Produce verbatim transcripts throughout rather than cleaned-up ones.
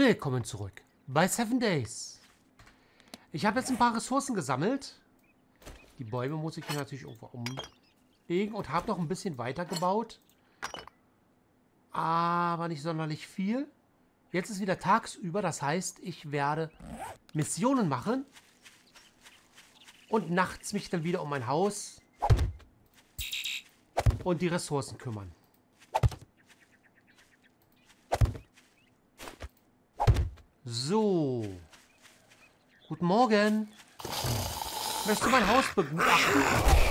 Willkommen zurück bei Seven Days. Ich habe jetzt ein paar Ressourcen gesammelt. Die Bäume muss ich hier natürlich irgendwo umlegen und habe noch ein bisschen weiter gebaut. Aber nicht sonderlich viel. Jetzt ist wieder tagsüber, das heißt, ich werde Missionen machen und nachts mich dann wieder um mein Haus und die Ressourcen kümmern. So. Guten Morgen. Möchtest du mein Haus begutachten?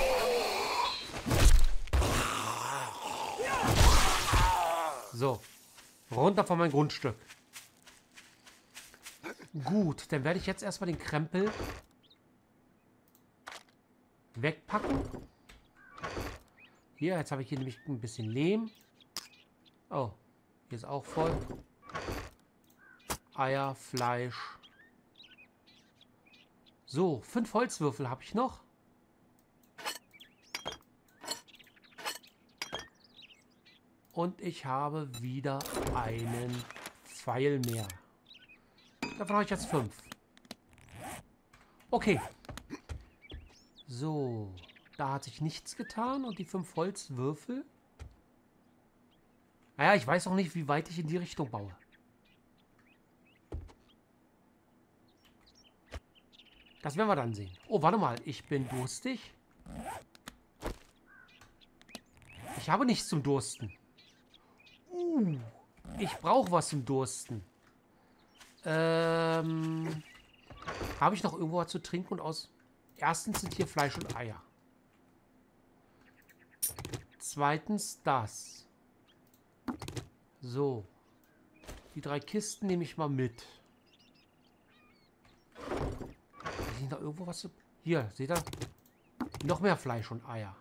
So. Runter von meinem Grundstück. Gut, dann werde ich jetzt erstmal den Krempel wegpacken. Hier, jetzt habe ich hier nämlich ein bisschen Lehm. Oh, hier ist auch voll. Eier, Fleisch. So, fünf Holzwürfel habe ich noch. Und ich habe wieder einen Pfeil mehr. Davon habe ich jetzt fünf. Okay. So, da hat sich nichts getan. Und die fünf Holzwürfel. Naja, ich weiß auch nicht, wie weit ich in die Richtung baue. Das werden wir dann sehen. Oh, warte mal. Ich bin durstig. Ich habe nichts zum Dursten. Uh, ich brauche was zum Dursten. Ähm, habe ich noch irgendwo was zu trinken und aus... Erstens sind hier Fleisch und Eier. Zweitens das. So. Die drei Kisten nehme ich mal mit. Ist da irgendwo was zu... Hier, seht ihr? Noch mehr Fleisch und Eier.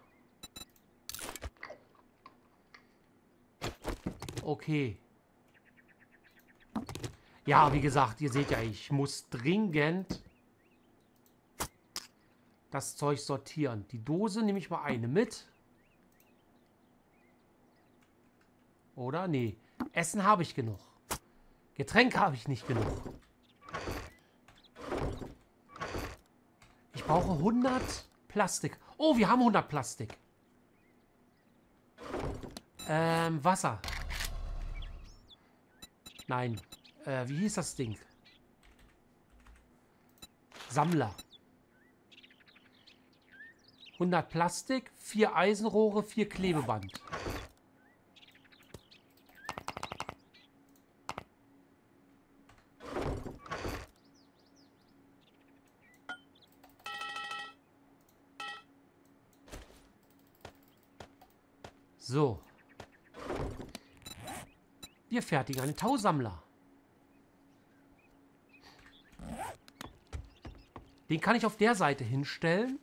Okay. Ja, wie gesagt, ihr seht ja, ich muss dringend das Zeug sortieren. Die Dose nehme ich mal eine mit. Oder? Nee. Essen habe ich genug. Getränke habe ich nicht genug. Ich brauche hundert Plastik. Oh, wir haben hundert Plastik. Ähm, Wasser. Nein. Äh, wie hieß das Ding? Sammler. hundert Plastik, vier Eisenrohre, vier Klebeband. So. Wir fertigen einen Tausammler. Den kann ich auf der Seite hinstellen.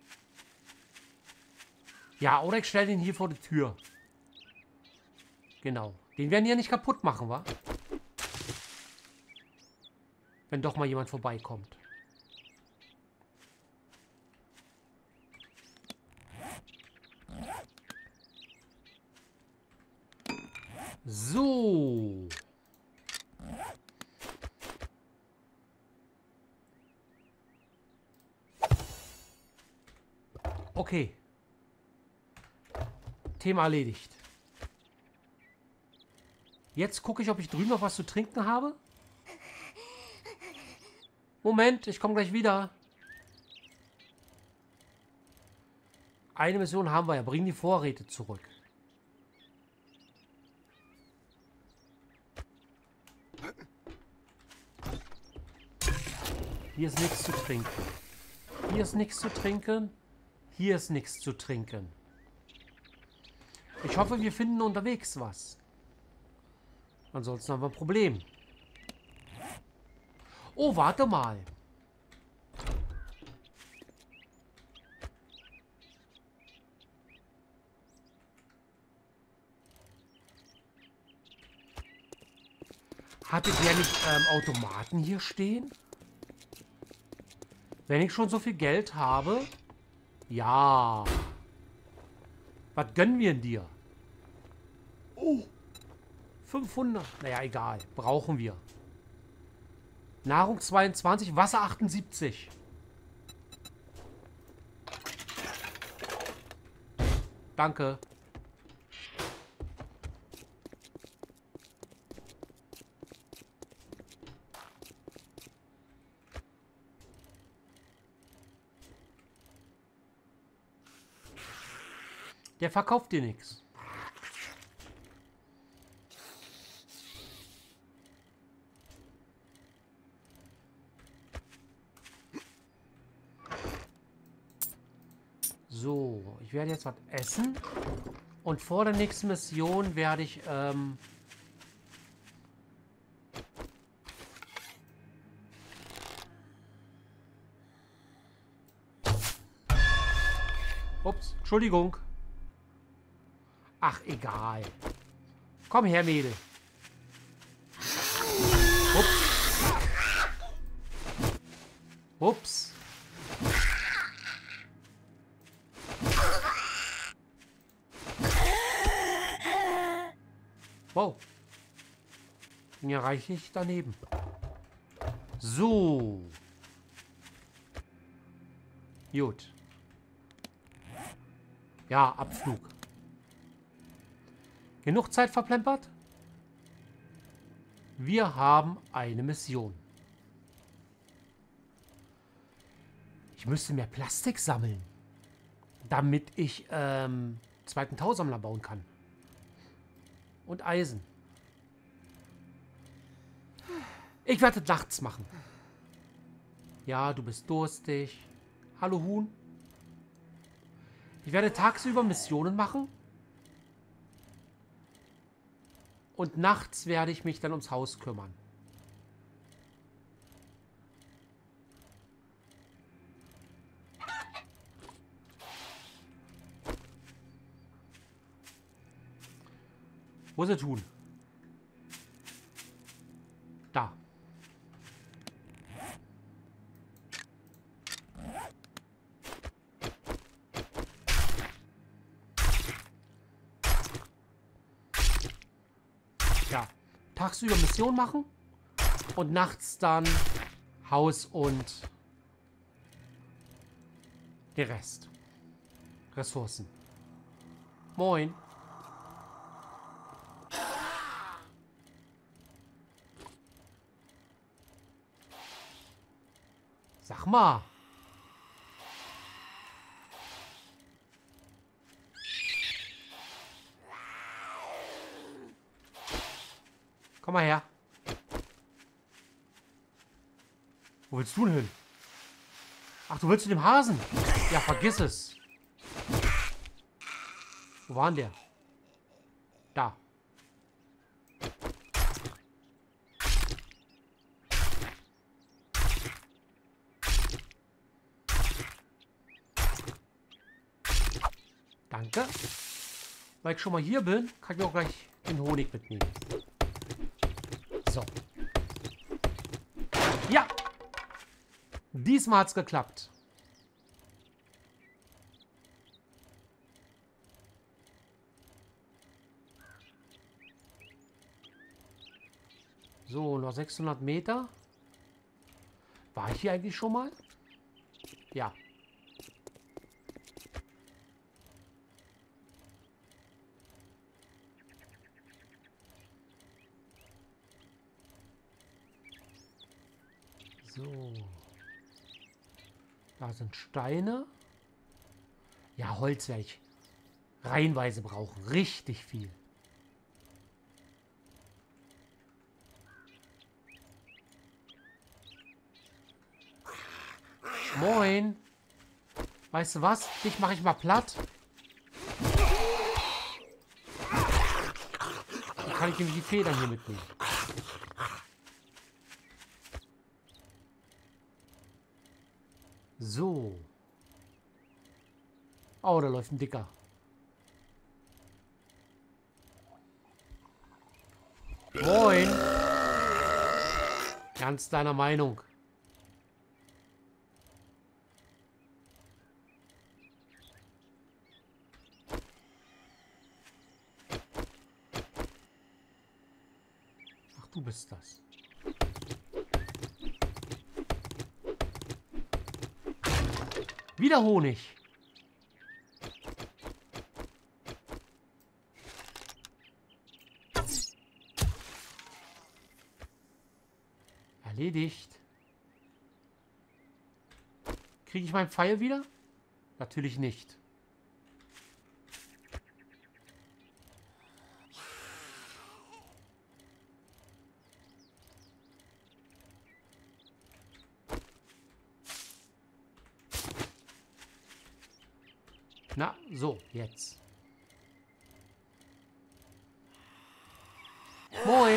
Ja, oder ich stelle den hier vor die Tür. Genau. Den werden die ja nicht kaputt machen, wa? Wenn doch mal jemand vorbeikommt. So. Okay. Thema erledigt. Jetzt gucke ich, ob ich drüben noch was zu trinken habe. Moment, ich komme gleich wieder. Eine Mission haben wir ja. Bring die Vorräte zurück. Hier ist nichts zu trinken. Hier ist nichts zu trinken. Hier ist nichts zu trinken. Ich hoffe, wir finden unterwegs was. Ansonsten haben wir ein Problem. Oh, warte mal. Hatte der nicht ähm, Automaten hier stehen? Wenn ich schon so viel Geld habe... Ja. Was gönnen wir dir? Oh. fünfhundert. Naja, egal. Brauchen wir. Nahrung zweiundzwanzig, Wasser achtundsiebzig. Danke. Der verkauft dir nichts. So, ich werde jetzt was essen. Und vor der nächsten Mission werde ich, ähm... Ups, Entschuldigung. Ach, egal. Komm her, Mädel. Ups. Ups. Wow. Bin ja reichlich daneben. So. Gut. Ja, Abflug. Genug Zeit verplempert? Wir haben eine Mission. Ich müsste mehr Plastik sammeln, damit ich ähm, zweiten Tausammler bauen kann. Und Eisen. Ich werde es nachts machen. Ja, du bist durstig. Hallo Huhn. Ich werde tagsüber Missionen machen. Und nachts werde ich mich dann ums Haus kümmern. Wo ist er tun? Da. Ja. Tagsüber Mission machen und nachts dann Haus und der Rest. Ressourcen. Moin. Sag mal. Komm mal her. Wo willst du denn hin? Ach, du willst zu dem Hasen? Ja, vergiss es. Wo war denn der? Da. Danke. Weil ich schon mal hier bin, kann ich auch gleich den Honig mitnehmen. So. Ja. Diesmal hat's geklappt. So, noch sechshundert Meter. War ich hier eigentlich schon mal? Ja. So. Da sind Steine. Ja, Holz werde ich reihenweise brauchen. Richtig viel. Moin. Weißt du was? Dich mache ich mal platt. Dann kann ich nämlich die Federn hier mitnehmen. So. Oh, da läuft ein Dicker. Moin. Ganz deiner Meinung. Ach, du bist das. Wieder Honig. Erledigt. Kriege ich meinen Pfeil wieder? Natürlich nicht. Na, so, jetzt. Moin.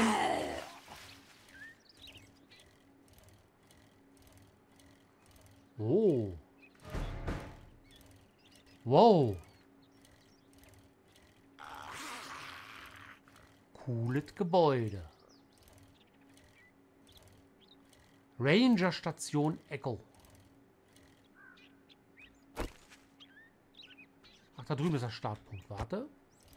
Oh. Wow. Cooles Gebäude. Ranger Station Echo. Ach, da drüben ist der Startpunkt. Warte.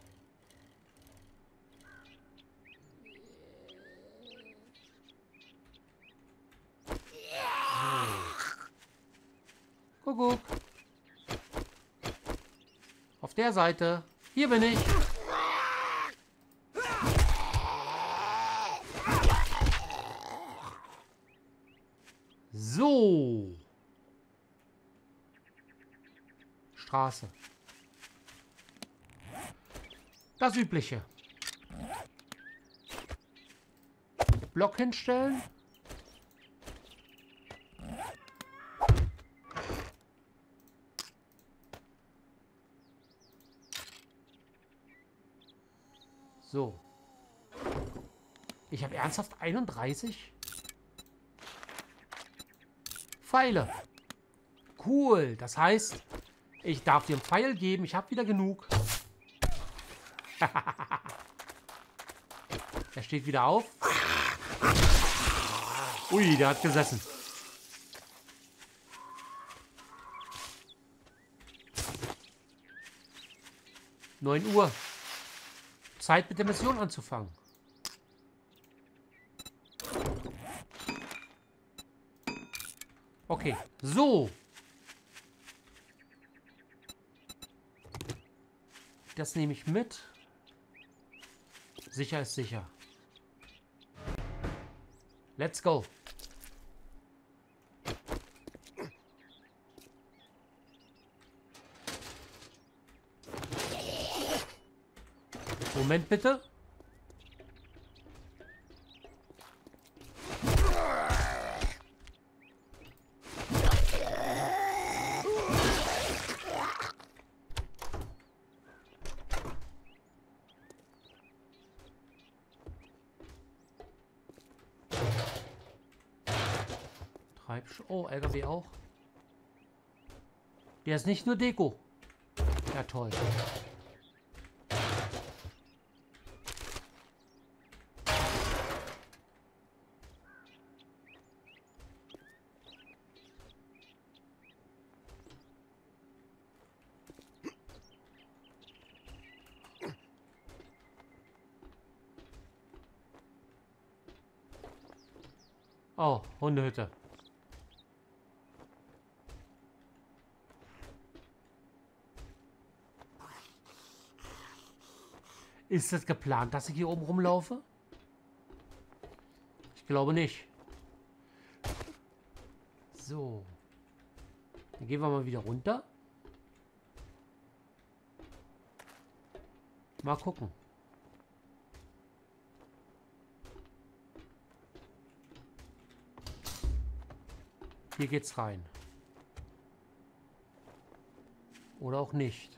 Kuckuck. Auf der Seite. Hier bin ich. So. Straße. Das Übliche. Block hinstellen. So. Ich habe ernsthaft einunddreißig Pfeile. Cool. Das heißt, ich darf dir einen Pfeil geben. Ich habe wieder genug. Er steht wieder auf. Ui, der hat gesessen. neun Uhr. Zeit mit der Mission anzufangen. Okay, so. Das nehme ich mit. Sicher ist sicher. Let's go. Moment bitte. Treibsch. Oh, L K W auch. Der ist nicht nur Deko. Ja, toll. Oh, Hundehütte. Ist es geplant, dass ich hier oben rumlaufe? Ich glaube nicht. So. Dann gehen wir mal wieder runter. Mal gucken. Hier geht's rein. Oder auch nicht.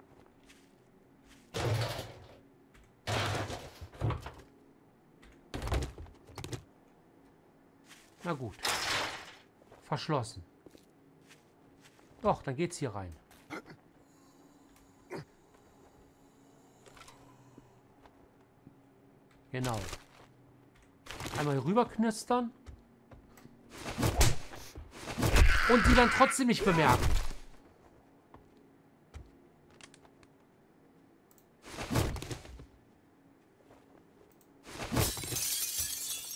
Na gut. Verschlossen. Doch, dann geht's hier rein. Genau. Einmal rüber knistern. Und die dann trotzdem nicht bemerken.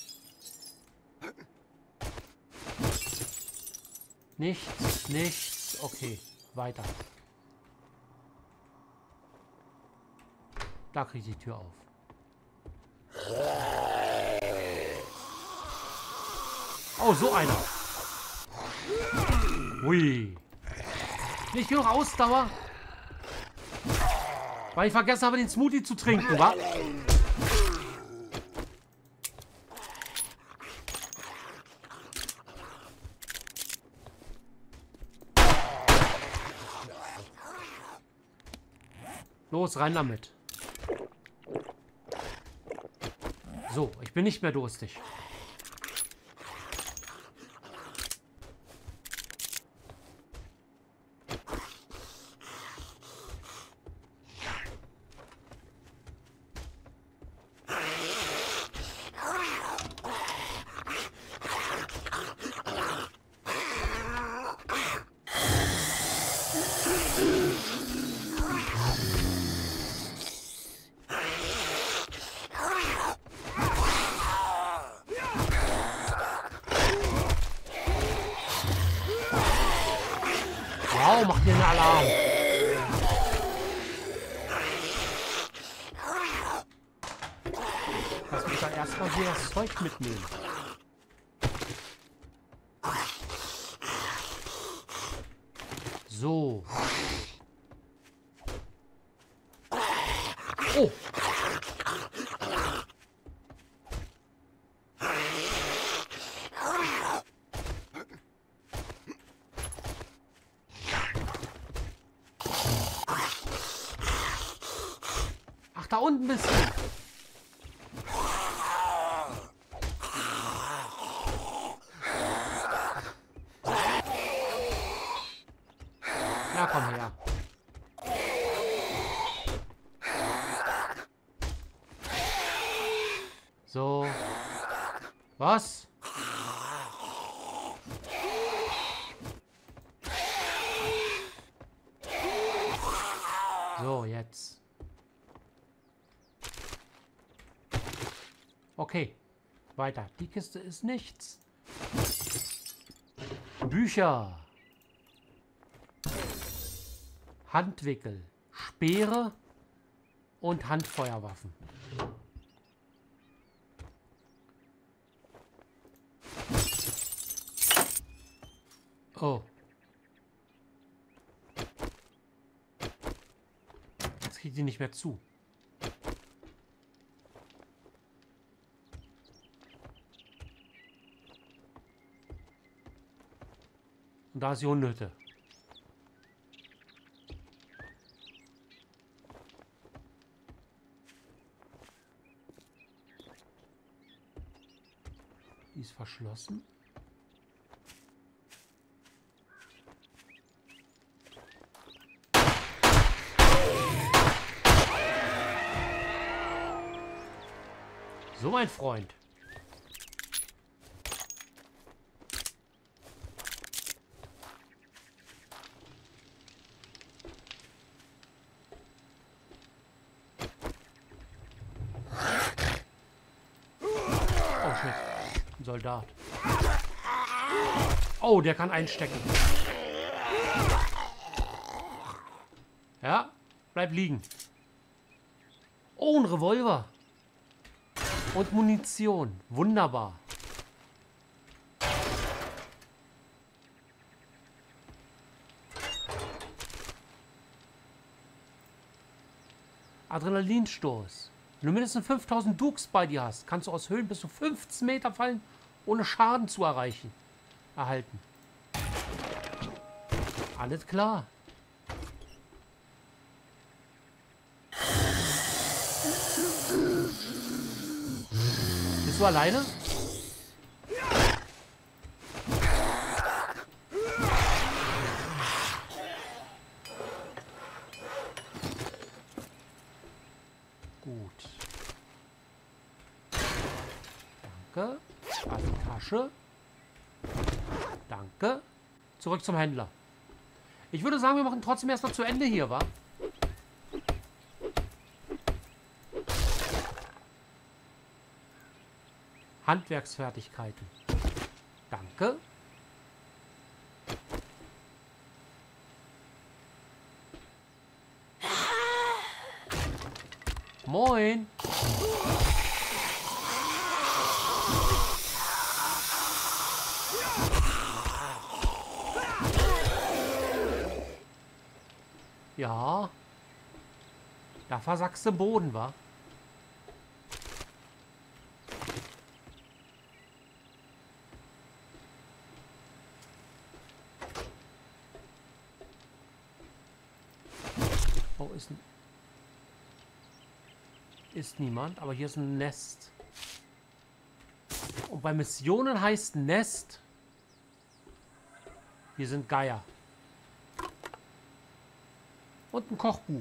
Nichts, nichts. nichts. Okay, weiter. Da kriege ich die Tür auf. Oh, so einer. Ui. Nicht genug Ausdauer. Weil ich vergessen habe, den Smoothie zu trinken, wa? Los, rein damit. So, ich bin nicht mehr durstig. Wow, macht ihr einen Alarm. Lass mich dann erstmal hier das Zeug mitnehmen. So. Oh. Ach, da unten bist du. Ja, komm her. So. Was? So, jetzt. Okay. Weiter. Die Kiste ist nichts. Bücher. Handwickel. Speere und Handfeuerwaffen. Oh. Jetzt kriegt die nicht mehr zu. Und da ist die Hundehütte. Die ist verschlossen. So, mein Freund. Oh, shit. Ein Soldat. Oh, der kann einstecken. Ja, bleib liegen. Oh, ein Revolver. Und Munition. Wunderbar. Adrenalinstoß. Wenn du mindestens fünftausend Dukes bei dir hast, kannst du aus Höhen bis zu fünfzehn Meter fallen, ohne Schaden zu erreichen. Erhalten. Alles klar. Bist du alleine? Gut. Danke. Da ist die Tasche. Danke. Zurück zum Händler. Ich würde sagen, wir machen trotzdem erstmal zu Ende hier, wa? Handwerksfertigkeiten. Danke. Moin. Ja. Da versackst du im Boden, wa? Oh, ist ein... Ist niemand, aber hier ist ein Nest. Und bei Missionen heißt Nest... Hier sind Geier. Und ein Kochbuch.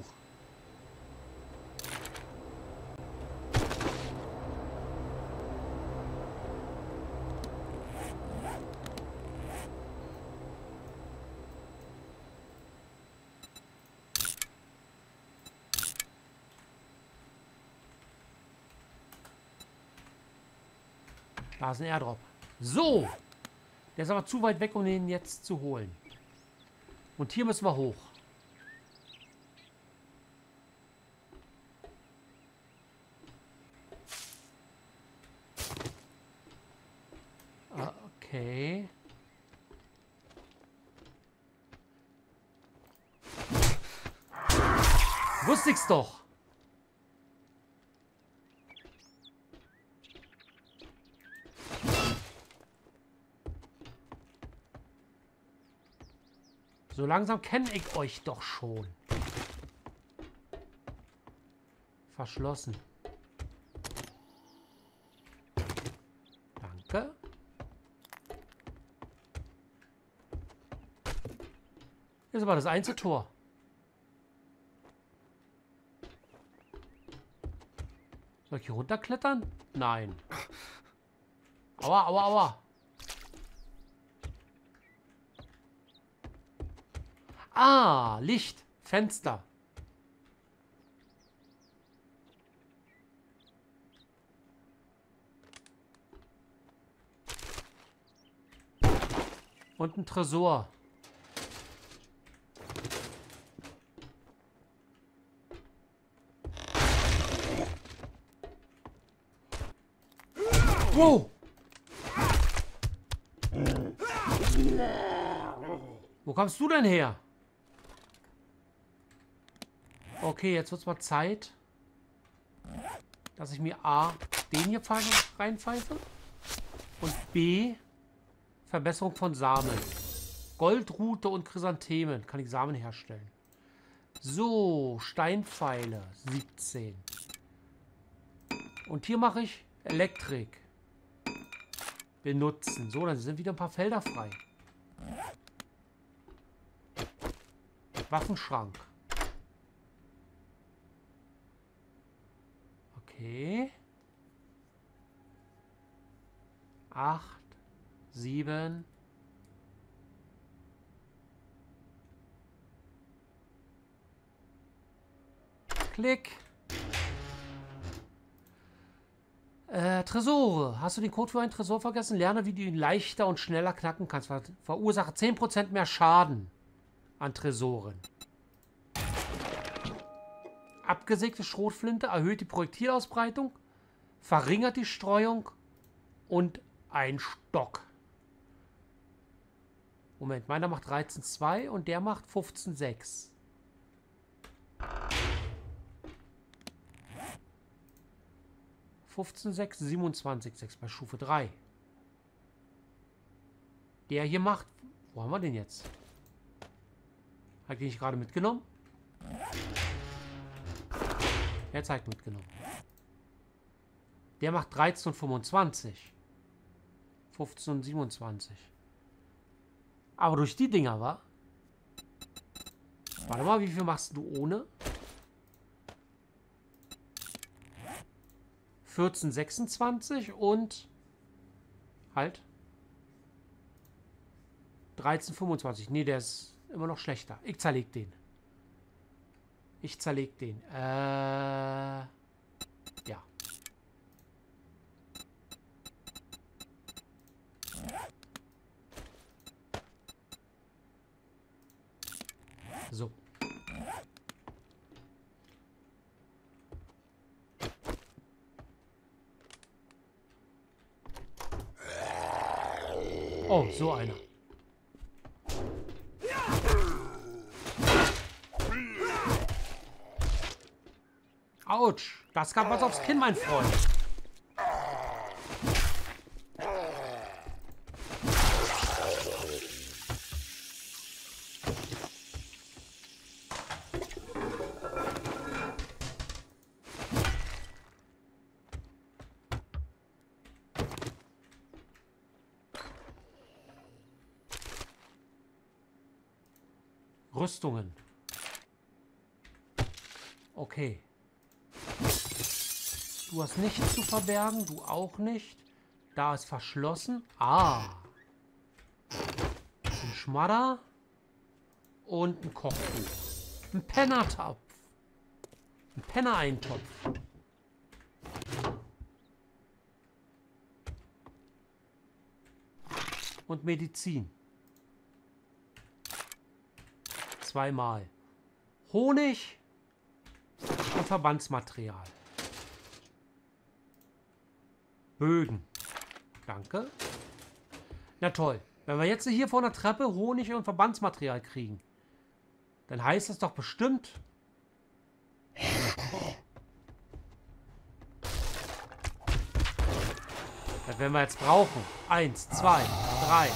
Da ist ein Airdrop. So! Der ist aber zu weit weg, um ihn jetzt zu holen. Und hier müssen wir hoch. Okay. Wusste ich's doch. So langsam kenne ich euch doch schon. Verschlossen. Danke. Ist aber das einzige Tor. Soll ich hier runterklettern? Nein. Aua, aua, aua. Ah, Licht. Fenster. Und ein Tresor. Wow! Wo kommst du denn her? Okay, jetzt wird es mal Zeit, dass ich mir A, den hier reinpfeife und B, Verbesserung von Samen. Goldrute und Chrysanthemen. Kann ich Samen herstellen. So, Steinpfeile. siebzehn. Und hier mache ich Elektrik. Benutzen. So, dann sind wieder ein paar Felder frei. Waffenschrank. Okay. Acht. Sieben. Klick. Äh, Tresore. Hast du den Code für einen Tresor vergessen? Lerne, wie du ihn leichter und schneller knacken kannst. Ver verursache zehn Prozent mehr Schaden an Tresoren. Abgesägte Schrotflinte erhöht die Projektilausbreitung, verringert die Streuung und ein Stock. Moment, meiner macht dreizehn Komma zwei und der macht fünfzehn Komma sechs. fünfzehn Komma sechs, siebenundzwanzig Komma sechs bei Stufe drei. Der hier macht... Wo haben wir den jetzt? Habe ich den nicht gerade mitgenommen? Jetzt habe ich mitgenommen. Der macht dreizehn und fünfundzwanzig. fünfzehn und siebenundzwanzig. Aber durch die Dinger, wa? Warte mal, wie viel machst du ohne? vierzehn, sechsundzwanzig und... Halt. dreizehn, fünfundzwanzig. Nee, der ist immer noch schlechter. Ich zerleg den. Ich zerleg den. Äh... Ja. So. Oh, so einer. Autsch. Das gab was aufs Kinn, mein Freund. Rüstungen. Okay. Du hast nichts zu verbergen, du auch nicht. Da ist verschlossen. Ah. Ein Schmadder. Und ein Kochbuch. Ein Pennertopf. Ein Pennereintopf. Und Medizin. Zweimal. Honig und Verbandsmaterial. Bögen. Danke. Na toll. Wenn wir jetzt hier vor der Treppe Honig und Verbandsmaterial kriegen, dann heißt das doch bestimmt... Das werden wir jetzt brauchen. Eins, zwei, drei.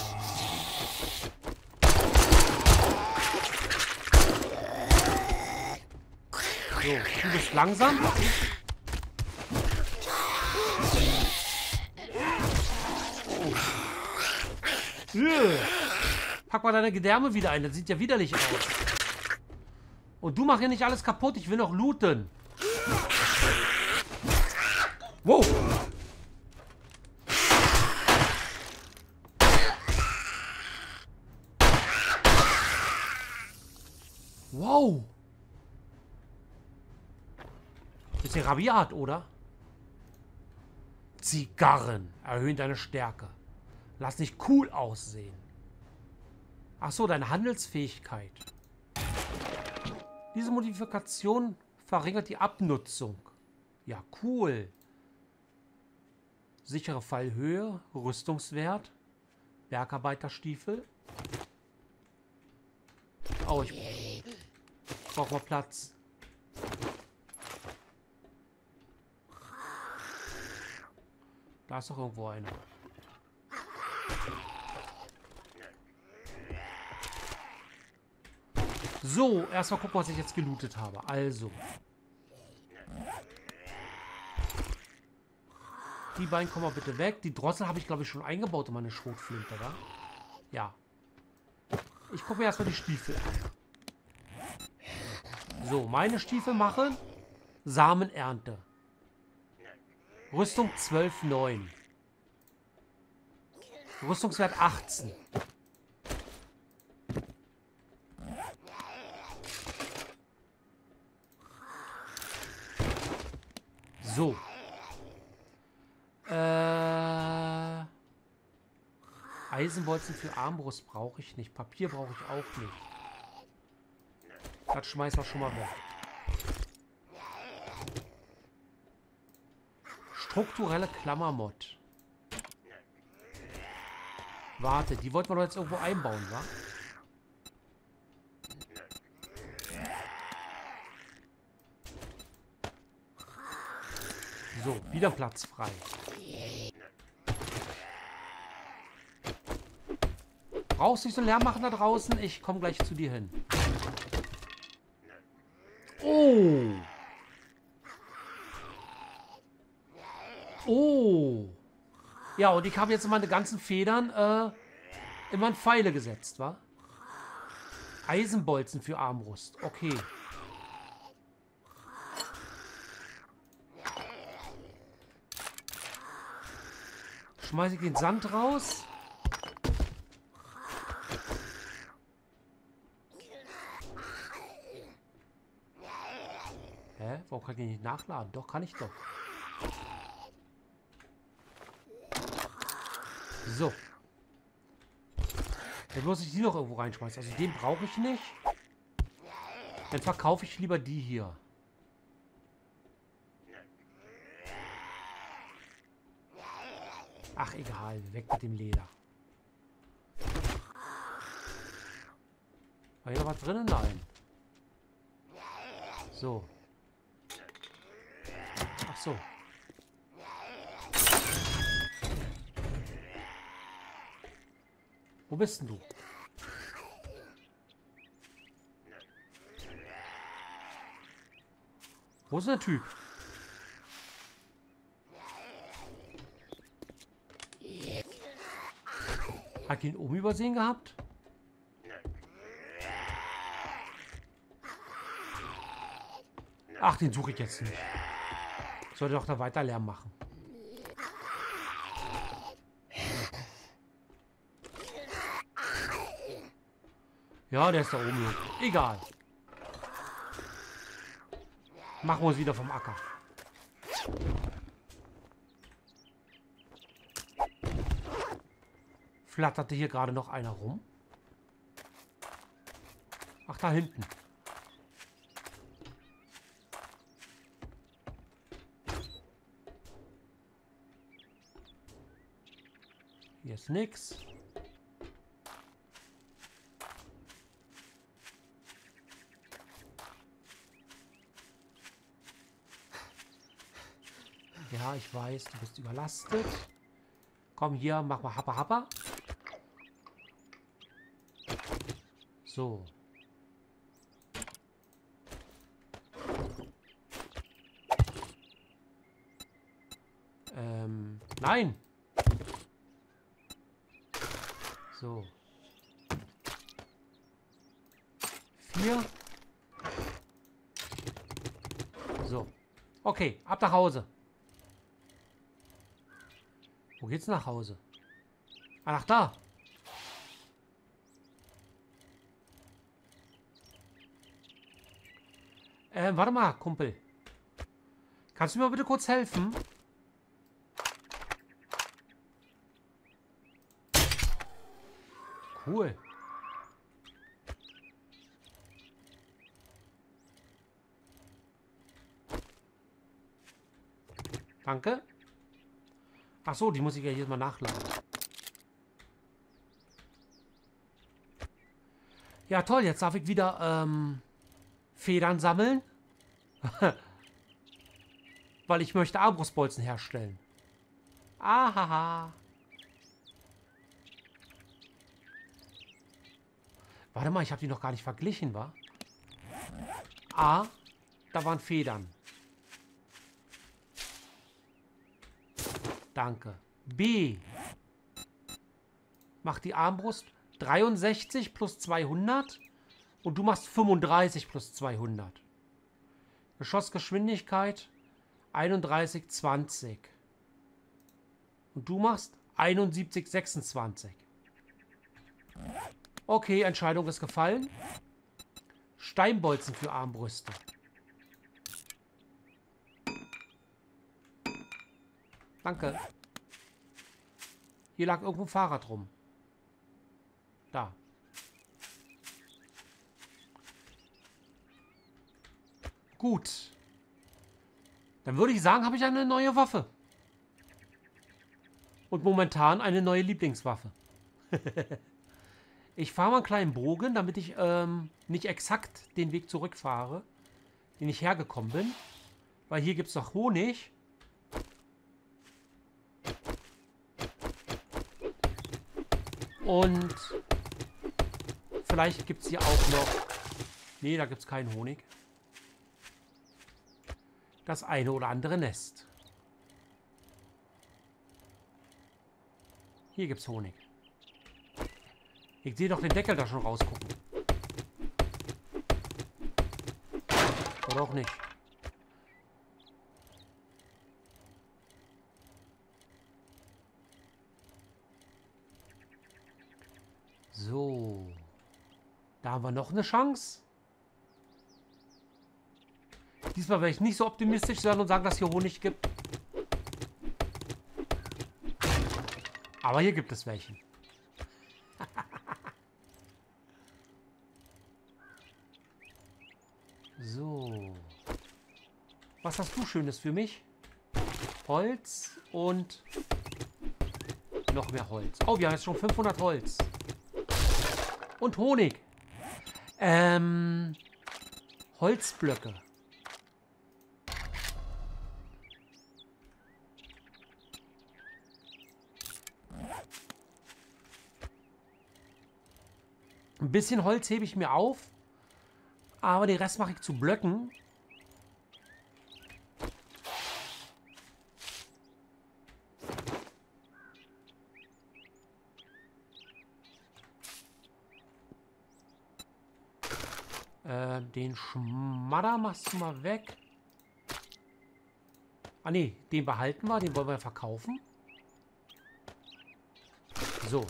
So, du bist langsam. Äh. Pack mal deine Gedärme wieder ein, das sieht ja widerlich aus. Und du mach hier nicht alles kaputt, ich will noch looten. Wow. Wow. Bisschen rabiat, oder? Zigarren erhöhen deine Stärke. Lass dich cool aussehen. Ach so, deine Handelsfähigkeit. Diese Modifikation verringert die Abnutzung. Ja, cool. Sichere Fallhöhe, Rüstungswert, Bergarbeiterstiefel. Oh, ich brauche mal Platz. Da ist doch irgendwo einer. So, erstmal gucken, was ich jetzt gelootet habe. Also. Die beiden kommen mal bitte weg. Die Drossel habe ich, glaube ich, schon eingebaut in meine Schrotflinte, oder? Ja. Ich gucke mir erstmal die Stiefel an. So, meine Stiefel machen Samenernte. Rüstung zwölf neun. Rüstungswert achtzehn. So. Äh, Eisenbolzen für Armbrust brauche ich nicht. Papier brauche ich auch nicht. Das schmeißen wir schon mal weg. Strukturelle Klammermod. Warte, die wollten wir doch jetzt irgendwo einbauen, wa? So, wieder Platz frei. Brauchst nicht so Lärm machen da draußen? Ich komme gleich zu dir hin. Oh! Oh! Ja, und ich habe jetzt meine ganzen Federn äh, in meine Pfeile gesetzt, wa? Eisenbolzen für Armbrust. Okay. Schmeiße ich den Sand raus. Hä? Warum kann ich nicht nachladen? Doch, kann ich doch. So. Dann muss ich die noch irgendwo reinschmeißen. Also den brauche ich nicht. Dann verkaufe ich lieber die hier. Ach, egal. Weg mit dem Leder. War hier noch was drinnen? Nein. So. Ach so. Wo bist denn du? Wo ist der Typ? Hat ihn oben übersehen gehabt? Ach, den suche ich jetzt nicht. Sollte doch da weiter Lärm machen. Ja, der ist da oben. Egal. Machen wir uns wieder vom Acker. Flatterte hier gerade noch einer rum? Ach, da hinten. Hier ist nix. Ja, ich weiß, du bist überlastet. Komm hier, mach mal Happa Happa. So. Ähm, nein. So. Vier. So. Okay, ab nach Hause. Wo geht's nach Hause? Ah, nach da. Ähm, warte mal, Kumpel. Kannst du mir bitte kurz helfen? Cool. Danke. Ach so, die muss ich ja jetzt mal nachladen. Ja, toll. Jetzt darf ich wieder ähm, Federn sammeln. Weil ich möchte Armbrustbolzen herstellen. Ahaha. Warte mal, ich habe die noch gar nicht verglichen, wa? A, da waren Federn. Danke. B. Macht die Armbrust dreiundsechzig plus zweihundert. Und du machst fünfunddreißig plus zweihundert. Geschossgeschwindigkeit einunddreißig zwanzig. Und du machst einundsiebzig sechsundzwanzig. Okay, Entscheidung ist gefallen. Steinbolzen für Armbrüste. Danke. Hier lag irgendwo ein Fahrrad rum. Da. Gut. Dann würde ich sagen, habe ich eine neue Waffe. Und momentan eine neue Lieblingswaffe. Ich fahre mal einen kleinen Bogen, damit ich ähm, nicht exakt den Weg zurückfahre, den ich hergekommen bin. Weil hier gibt es noch Honig. Und vielleicht gibt es hier auch noch... Nee, da gibt es keinen Honig. Das eine oder andere Nest. Hier gibt es Honig. Ich sehe doch den Deckel da schon rausgucken. Oder auch nicht. So. Da haben wir noch eine Chance. Diesmal werde ich nicht so optimistisch sein und sagen, dass hier Honig gibt. Aber hier gibt es welchen. So. Was hast du Schönes für mich? Holz und noch mehr Holz. Oh, wir haben jetzt schon fünfhundert Holz. Und Honig. Ähm, Holzblöcke. Ein bisschen Holz hebe ich mir auf, aber den Rest mache ich zu Blöcken. Äh, den Schmadder machst du mal weg. Ah ne, den behalten wir, den wollen wir verkaufen. So.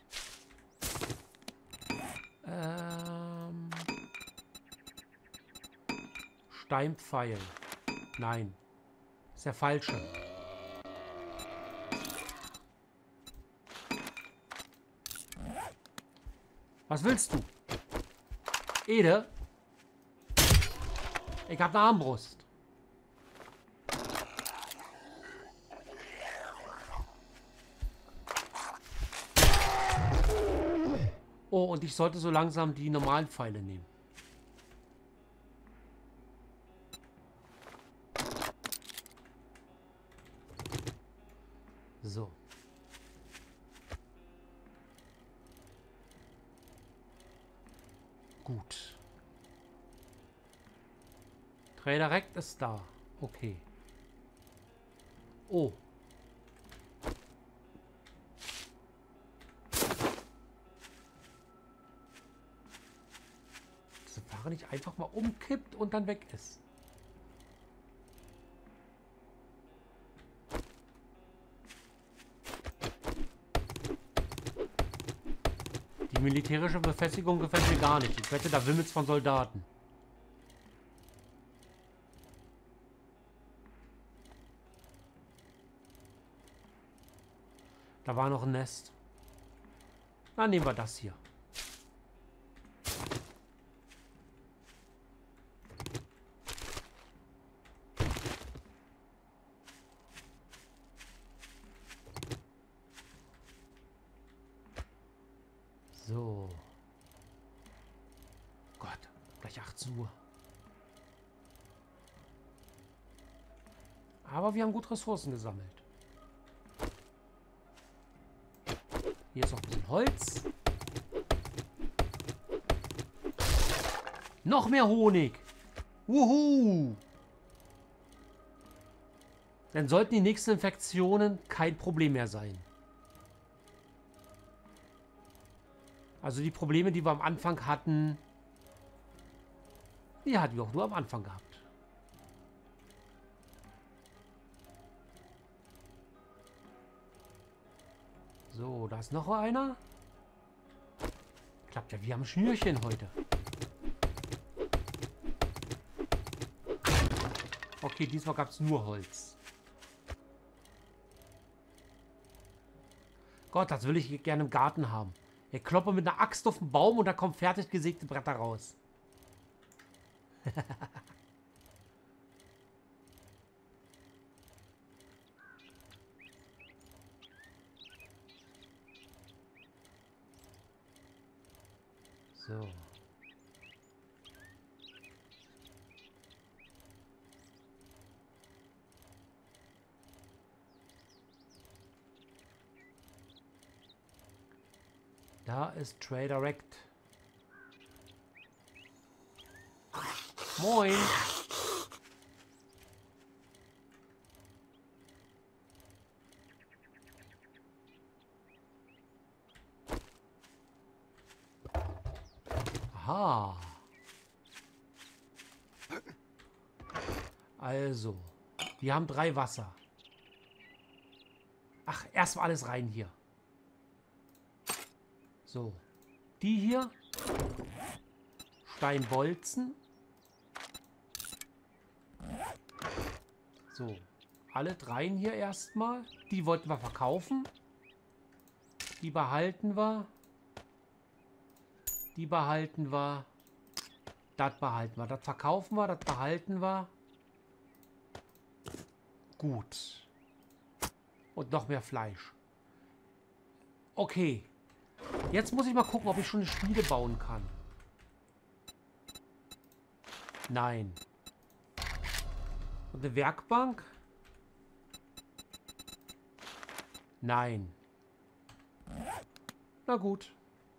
Ähm, Steinpfeil. Nein. Ist der falsche. Was willst du? Ede? Ich hab eine Armbrust. Oh, und ich sollte so langsam die normalen Pfeile nehmen. So. Gut. Traderect ist da. Okay. Oh. Dass der Fahrer nicht einfach mal umkippt und dann weg ist. Die militärische Befestigung gefällt mir gar nicht. Ich wette, da wimmelt's von Soldaten. Da war noch ein Nest. Dann nehmen wir das hier. So. Gott, gleich achtzehn Uhr. Aber wir haben gut Ressourcen gesammelt. Hier ist noch ein bisschen Holz. Noch mehr Honig. Wuhu. Dann sollten die nächsten Infektionen kein Problem mehr sein. Also die Probleme, die wir am Anfang hatten, die hatten wir auch nur am Anfang gehabt. So, da ist noch einer. Klappt ja wie am Schnürchen heute. Okay, diesmal gab es nur Holz. Gott, das will ich gerne im Garten haben. Ich kloppe mit einer Axt auf den Baum und da kommen fertig gesägte Bretter raus. So. Da ist Traderect. Moin. Aha. Also, wir haben drei Wasser. Ach, erstmal alles rein hier. So, die hier. Steinbolzen. So, alle dreien hier erstmal. Die wollten wir verkaufen. Die behalten wir. Die behalten wir. Das behalten wir. Das verkaufen wir. Das behalten wir. Gut. Und noch mehr Fleisch. Okay. Jetzt muss ich mal gucken, ob ich schon eine Schmiede bauen kann. Nein. Und eine Werkbank? Nein. Na gut.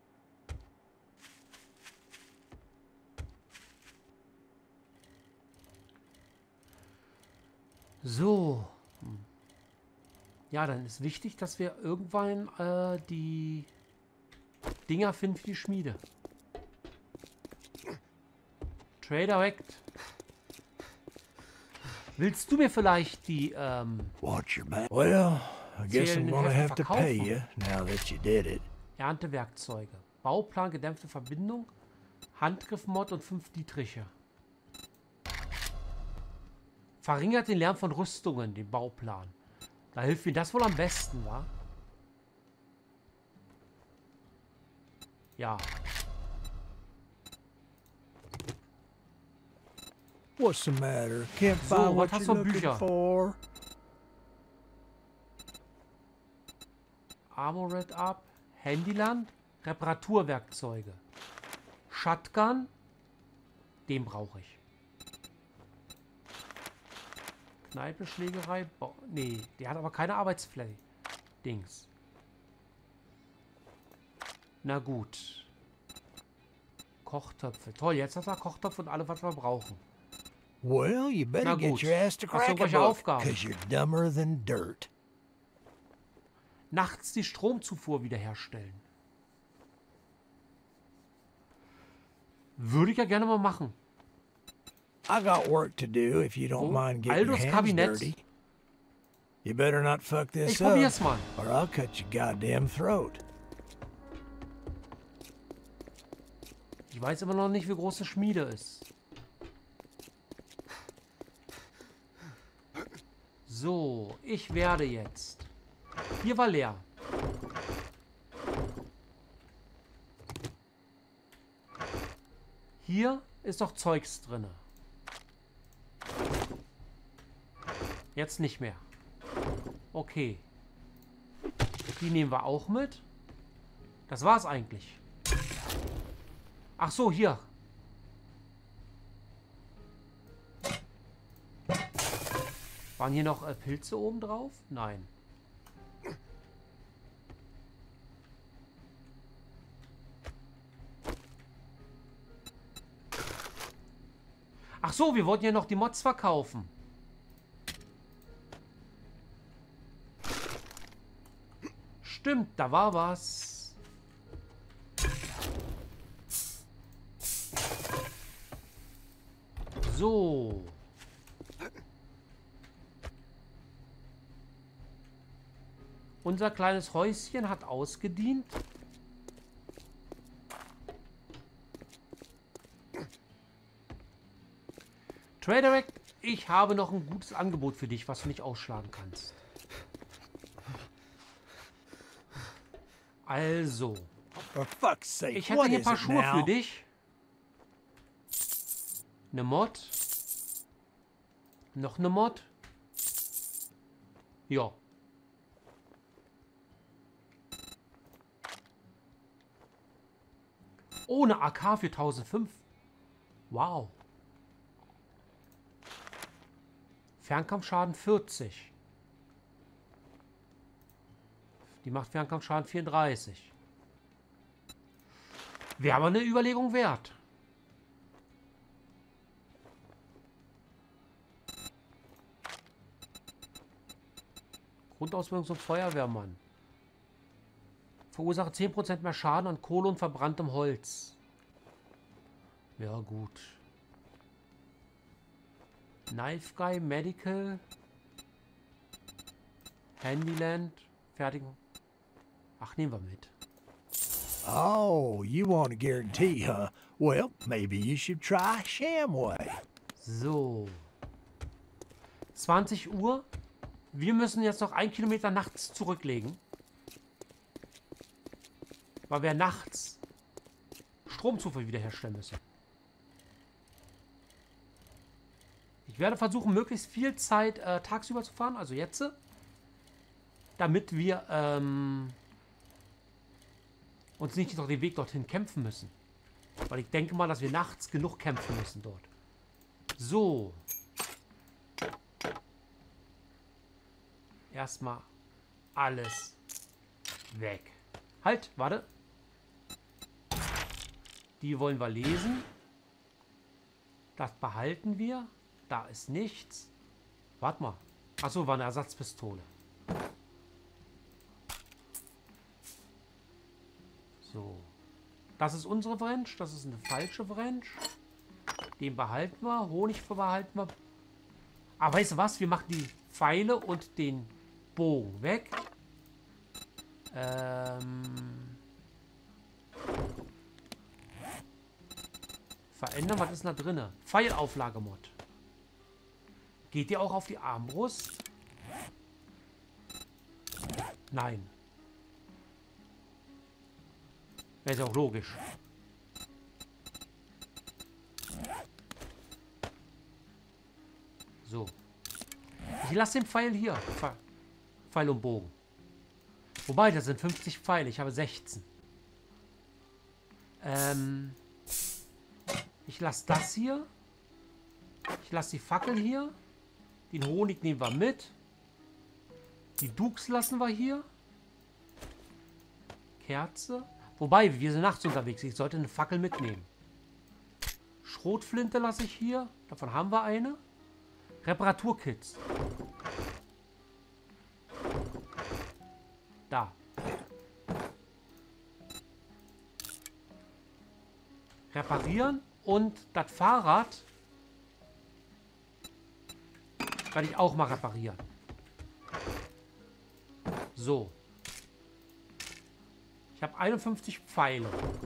So. Ja, dann ist wichtig, dass wir irgendwann äh, die Dinger finden für die Schmiede. Trader weckt. Willst du mir vielleicht die ähm, Watch your back. Well, I guess I'm zählenden gonna Hefte have to pay verkaufen? you now that you did it. Erntewerkzeuge. Bauplan, gedämpfte Verbindung, Handgriffmod und fünf Dietriche. Verringert den Lärm von Rüstungen, den Bauplan. Da hilft mir das wohl am besten, wa? Ja. What's the matter? Can't So, find was what hast you're du an looking Bücher? for? Armored Up, Handyland, Reparaturwerkzeuge. Shotgun, den brauche ich. Kneipe, Schlägerei, Bo nee, der hat aber keine Arbeitsfläche. Dings. Na gut. Kochtöpfe. Toll, jetzt hat er Kochtöpfe und alles, was wir brauchen. Well, you Na better get gut. your ass to Hast du crack a irgendwelche book, Aufgaben? cause you're dumber than dirt. Nachts die Stromzufuhr wiederherstellen. Würde ich ja gerne mal machen. I got work to do if you don't Oh, mind getting your Aldos hands Kabinett. dirty. You better not fuck this Ich up, probier's mal. or I'll cut your goddamn throat. Ich weiß immer noch nicht, wie groß eine Schmiede ist. So, ich werde jetzt. Hier war leer. Hier ist doch Zeugs drin. Jetzt nicht mehr. Okay. Die nehmen wir auch mit. Das war's eigentlich. Ach so, hier. Waren hier noch äh, Pilze oben drauf? Nein. Ach so, wir wollten ja noch die Mods verkaufen. Stimmt, da war was. So. Unser kleines Häuschen hat ausgedient. Trader, ich habe noch ein gutes Angebot für dich, was du nicht ausschlagen kannst. Also, For fuck's sake, ich hätte what hier ein is paar it Schuhe now? für dich. Eine Mod. Noch eine Mod. Ja. Ohne A K für tausendfünf. Wow. Fernkampfschaden vierzig. Die macht Fernkampfschaden vierunddreißig. Wäre aber eine Überlegung wert. Grundausbildung zum Feuerwehrmann. Verursache zehn Prozent mehr Schaden an Kohle und verbranntem Holz. Ja, gut. Knife Guy, Medical. Handyland. Fertigen. Ach, nehmen wir mit. Oh, you want a guarantee, huh? Well, maybe you should try Shamway. So. zwanzig Uhr. Wir müssen jetzt noch ein Kilometer nachts zurücklegen. Weil wir nachts Stromzufuhr wiederherstellen müssen. Ich werde versuchen, möglichst viel Zeit äh, tagsüber zu fahren, also jetzt. Damit wir ähm, uns nicht noch den Weg dorthin kämpfen müssen. Weil ich denke mal, dass wir nachts genug kämpfen müssen dort. So. Erstmal alles weg. Halt, warte. Die wollen wir lesen. Das behalten wir. Da ist nichts. Warte mal. Achso, war eine Ersatzpistole. So. Das ist unsere Wrench. Das ist eine falsche Wrench. Den behalten wir. Honig behalten wir. Aber weißt du was? Wir machen die Pfeile und den Bogen weg. Ähm... Verändern, was ist da drin? Pfeilauflagemod. Geht ihr auch auf die Armbrust? Nein. Wäre ja auch logisch. So. Ich lasse den Pfeil hier. Pfeil und Bogen. Wobei, das sind fünfzig Pfeile. Ich habe sechzehn. Ähm... Ich lasse das hier. Ich lasse die Fackel hier. Den Honig nehmen wir mit. Die Dukes lassen wir hier. Kerze. Wobei, wir sind nachts unterwegs. Ich sollte eine Fackel mitnehmen. Schrotflinte lasse ich hier. Davon haben wir eine. Reparaturkits. Da. Reparieren. Und das Fahrrad werde ich auch mal reparieren. So. Ich habe einundfünfzig Pfeile.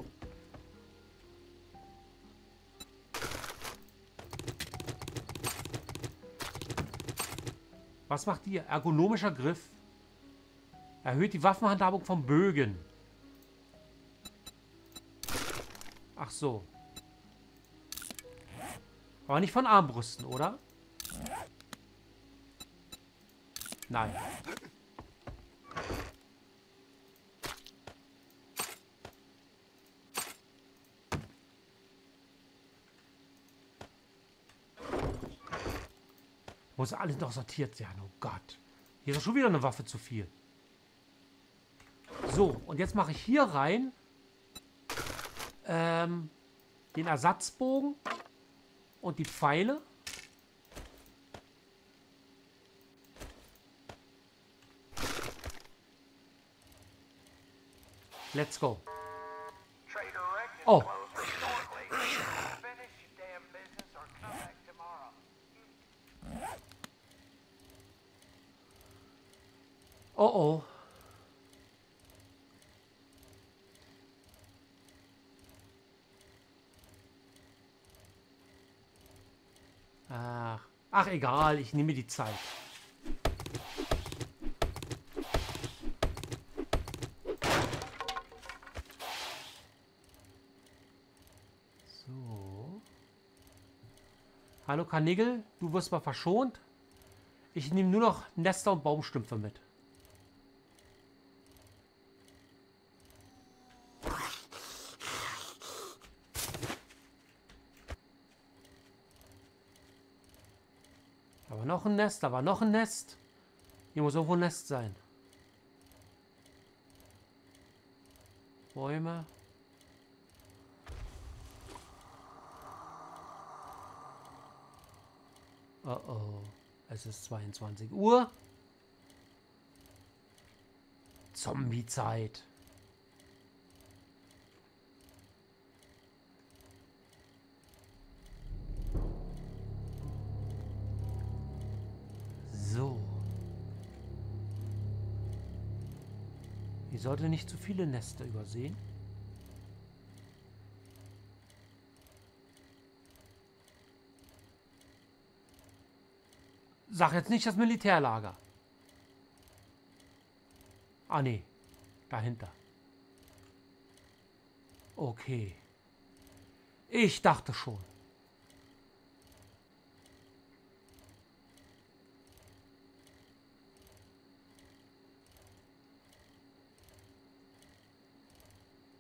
Was macht ihr? Ergonomischer Griff. Erhöht die Waffenhandhabung von Bögen. Ach so. Aber nicht von Armbrüsten, oder? Nein. Muss alles noch sortiert sein. Oh Gott. Hier ist schon wieder eine Waffe zu viel. So, und jetzt mache ich hier rein ähm, den Ersatzbogen. Und die Pfeile. Let's go. Oh. Oh oh. Ach, ach egal, ich nehme die Zeit. So. Hallo Karnigel, du wirst mal verschont. Ich nehme nur noch Nester und Baumstümpfe mit. Da war noch ein Nest, da war noch ein Nest. Hier muss irgendwo ein Nest sein. Bäume. Oh oh. Es ist zweiundzwanzig Uhr. Zombie-Zeit. So. Ich sollte nicht zu viele Nester übersehen. Sag jetzt nicht das Militärlager. Ah, nee. Dahinter. Okay. Ich dachte schon.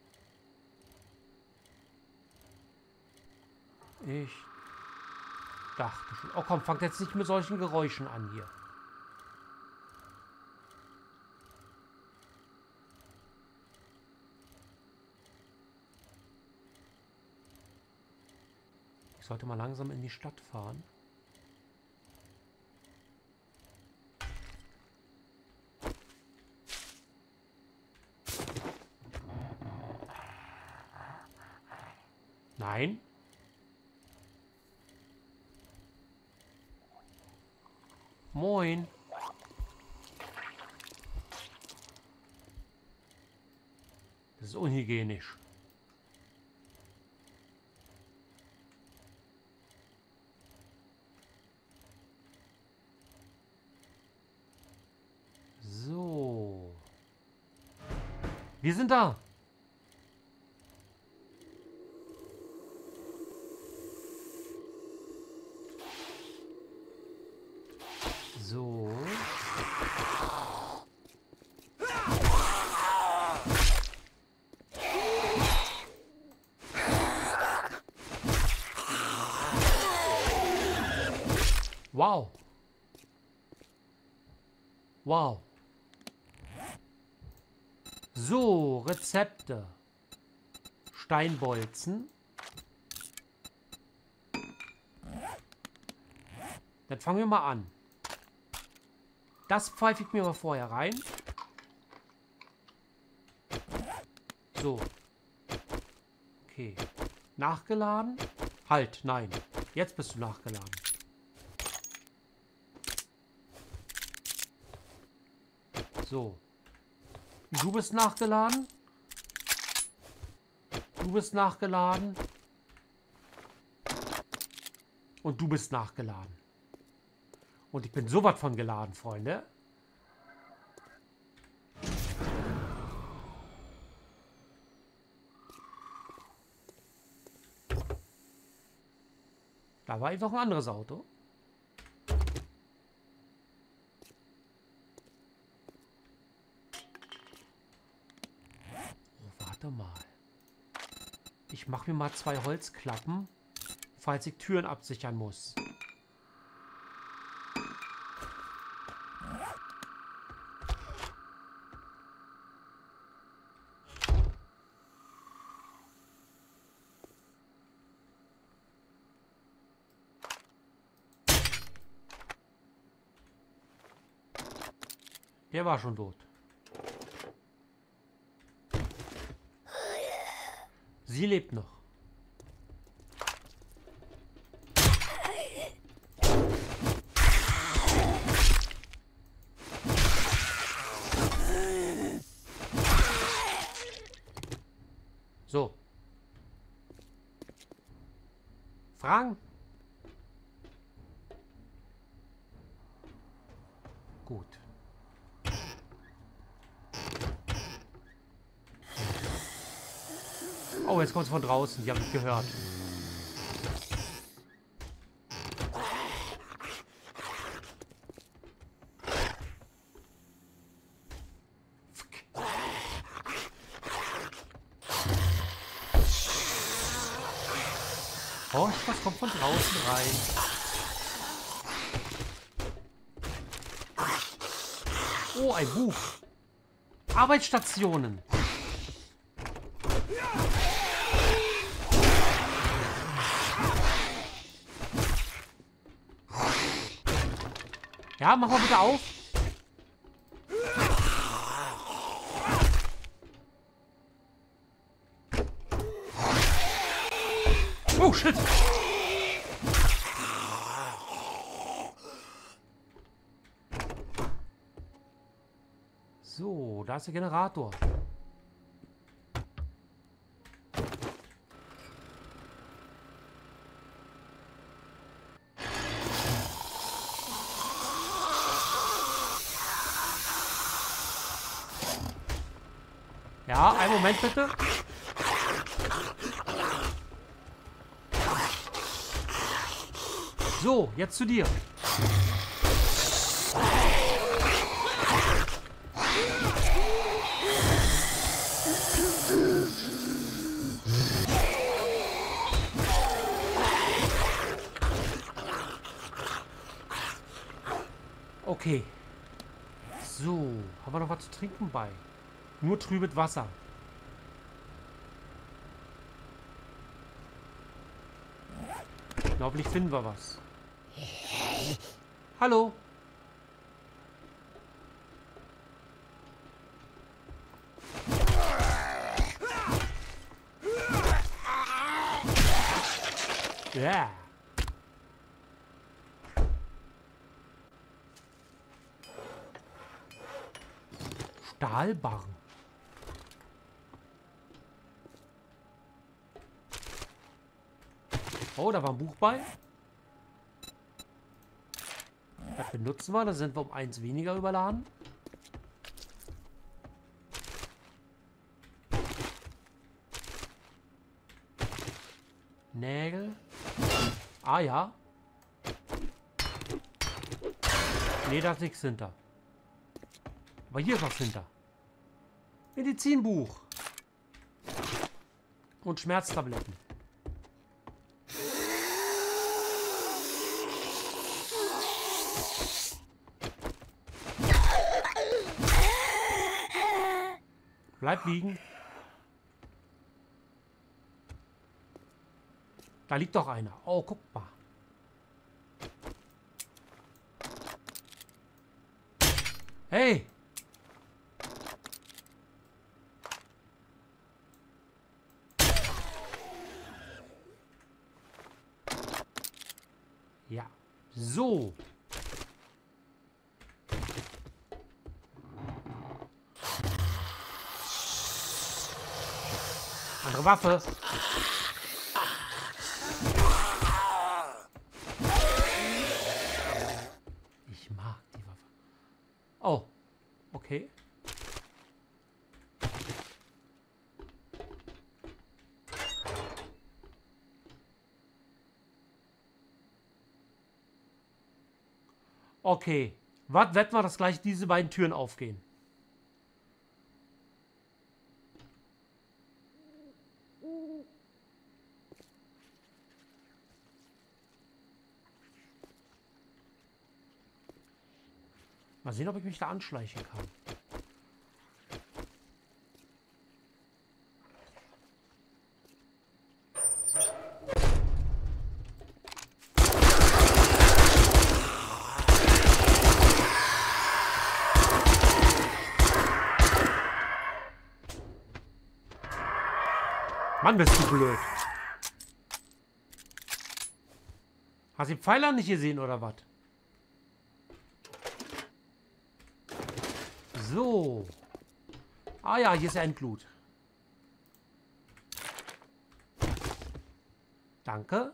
Ich Dachte schon. Oh komm, fangt jetzt nicht mit solchen Geräuschen an hier. Ich sollte mal langsam in die Stadt fahren. Nein. Moin. Das ist unhygienisch. So. Wir sind da. So. Wow. Wow. So, Rezepte. Steinbolzen. Dann fangen wir mal an. Das pfeife ich mir mal vorher rein. So. Okay. Nachgeladen. Halt, nein. Jetzt bist du nachgeladen. So. Du bist nachgeladen. Du bist nachgeladen. Und du bist nachgeladen. Und ich bin so was von geladen, Freunde. Da war einfach ein anderes Auto. Oh, warte mal. Ich mache mir mal zwei Holzklappen, falls ich Türen absichern muss. Der war schon tot. Sie lebt noch. So. Fragen? Gut. Oh, jetzt kommt es von draußen. Die haben mich gehört. Oh, was kommt von draußen rein? Oh, ein Buch. Arbeitsstationen. Ja, mach mal bitte auf. Oh, shit. So, da ist der Generator. Ja, einen Moment bitte. So, jetzt zu dir. Okay. So, haben wir noch was zu trinken bei? Nur trübes Wasser. Hoffentlich finden wir was. Hallo. Ja. Stahlbarren. Oh, da war ein Buch bei. Das benutzen wir. Da sind wir um eins weniger überladen. Nägel. Ah ja. Nee, da ist nichts hinter. Aber hier ist was hinter. Medizinbuch. Und Schmerztabletten. Bleib liegen. Da liegt doch einer. Oh, guck mal. Hey! Ja. So. Andere Waffe. Ich mag die Waffe. Oh. Okay. Okay. Was wetten wir, dass gleich diese beiden Türen aufgehen? Mal sehen, ob ich mich da anschleichen kann. Mann, bist du blöd. Hast du die Pfeiler nicht gesehen, oder was? So. Ah ja, hier ist Endblut. Danke.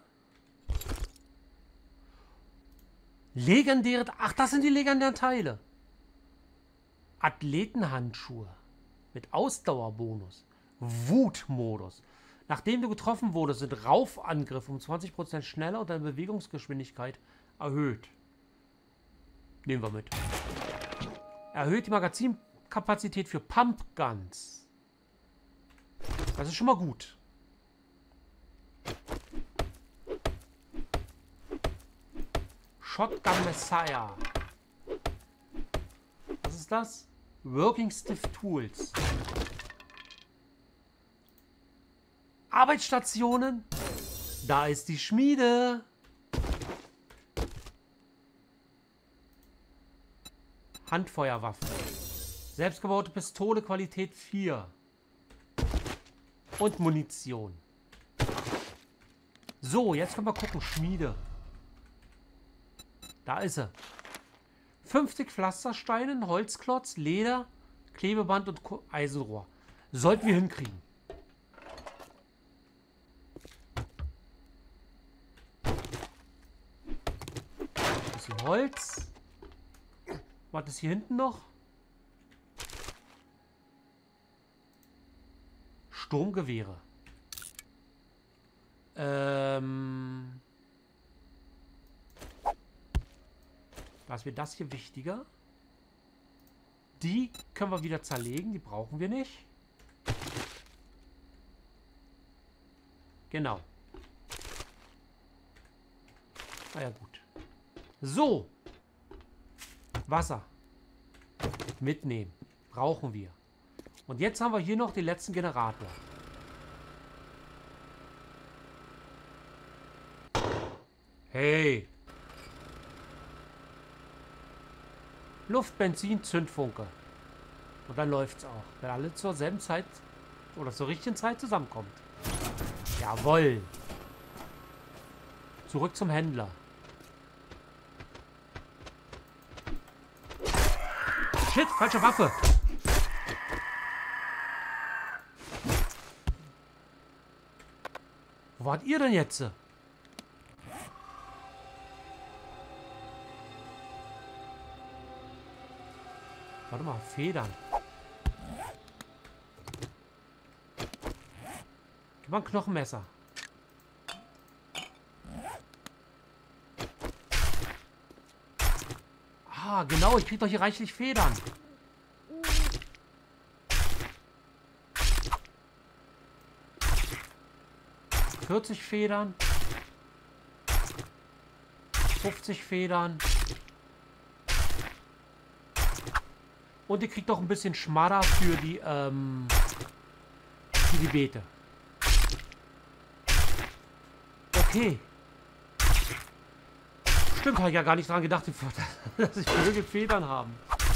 Legendäre... Ach, das sind die legendären Teile. Athletenhandschuhe. Mit Ausdauerbonus. Wutmodus. Nachdem du getroffen wurdest, sind Raufangriffe um zwanzig Prozent schneller und deine Bewegungsgeschwindigkeit erhöht. Nehmen wir mit. Erhöht die Magazinkapazität für Pumpguns. Das ist schon mal gut. Shotgun Messiah. Was ist das? Working Stiff Tools. Arbeitsstationen. Da ist die Schmiede. Handfeuerwaffe. Selbstgebaute Pistole, Qualität vier. Und Munition. So, jetzt können wir gucken. Schmiede. Da ist er. fünfzig Pflastersteine, Holzklotz, Leder, Klebeband und Eisenrohr. Sollten wir hinkriegen. Bisschen Holz. Was ist hier hinten noch? Sturmgewehre. Ähm... Was wird das hier wichtiger? Die können wir wieder zerlegen. Die brauchen wir nicht. Genau. Na ja, gut. So. Wasser. Mitnehmen. Brauchen wir. Und jetzt haben wir hier noch den letzten Generator. Hey. Luft, Benzin, Zündfunke. Und dann läuft's auch. Wenn alle zur selben Zeit oder zur richtigen Zeit zusammenkommt. Jawohl. Zurück zum Händler. Shit, falsche Waffe. Wo wart ihr denn jetzt? Warte mal, Federn. Gib mal ein Knochenmesser. Ah, genau, ich krieg doch hier reichlich Federn. vierzig Federn. fünfzig Federn. Und ihr kriegt doch ein bisschen Schmadder für die, ähm, für die Beete. Okay. Stimmt, habe ich ja gar nicht dran gedacht, dass ich genügend Federn haben.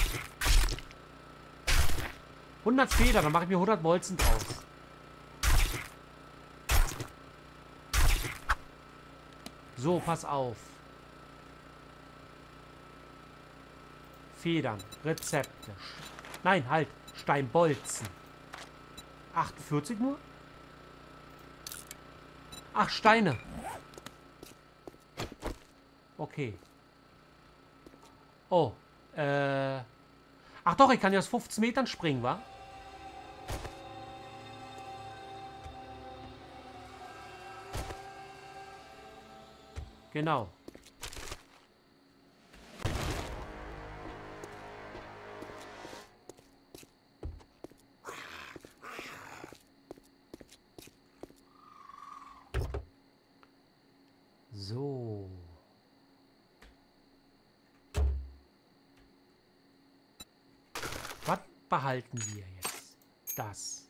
hundert Federn, dann mache ich mir hundert Bolzen draus. So, pass auf. Federn, Rezepte. Nein, halt, Steinbolzen. achtundvierzig nur? Ach, Steine. Okay. Oh, äh... Ach doch, ich kann ja aus fünfzehn Metern springen, wa? Genau. So. Was behalten wir jetzt? Das.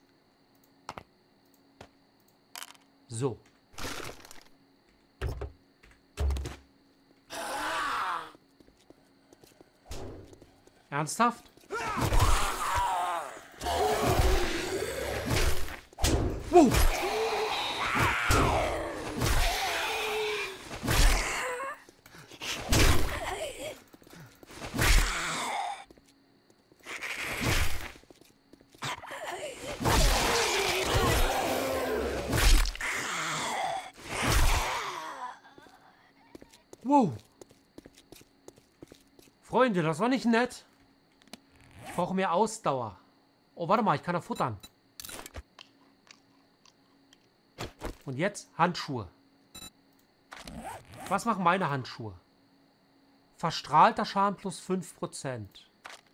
So. Ernsthaft? Wow. Wow. Freunde, das war nicht nett. Ich brauche mehr Ausdauer. Oh, warte mal, ich kann da futtern. Und jetzt Handschuhe. Was machen meine Handschuhe? Verstrahlter Schaden plus fünf Prozent.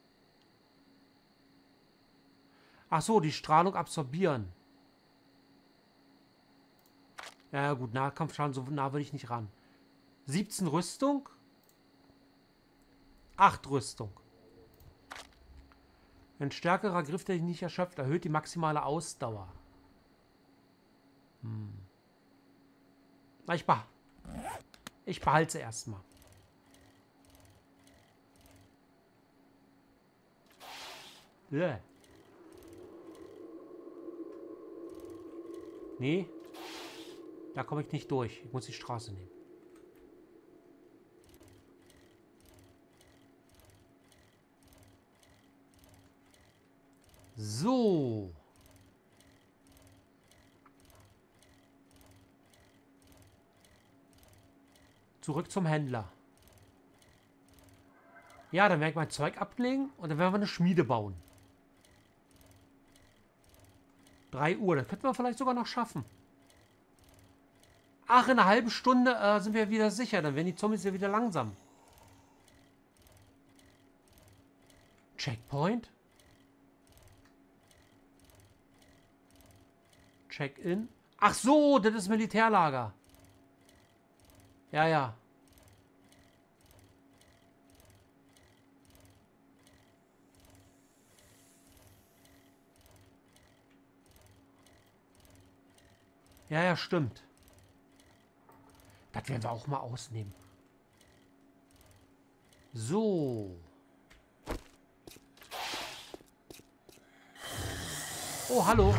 Ach so, die Strahlung absorbieren. Ja gut, Nahkampfschaden, so nah will ich nicht ran. siebzehn Rüstung. acht Rüstung. Ein stärkerer Griff, der dich nicht erschöpft, erhöht die maximale Ausdauer. Hm. Na, ich, beh ich behalte sie erstmal. Yeah. Nee. Da komme ich nicht durch. Ich muss die Straße nehmen. So. Zurück zum Händler. Ja, dann werde ich mein Zeug ablegen und dann werden wir eine Schmiede bauen. drei Uhr, das könnten wir vielleicht sogar noch schaffen. Ach, in einer halben Stunde äh, sind wir wieder sicher. Dann werden die Zombies ja wieder langsam. Checkpoint. Check-in. Ach so, das ist Militärlager. Ja, ja. Ja, ja, stimmt. Das werden wir auch mal ausnehmen. So. Oh, hallo.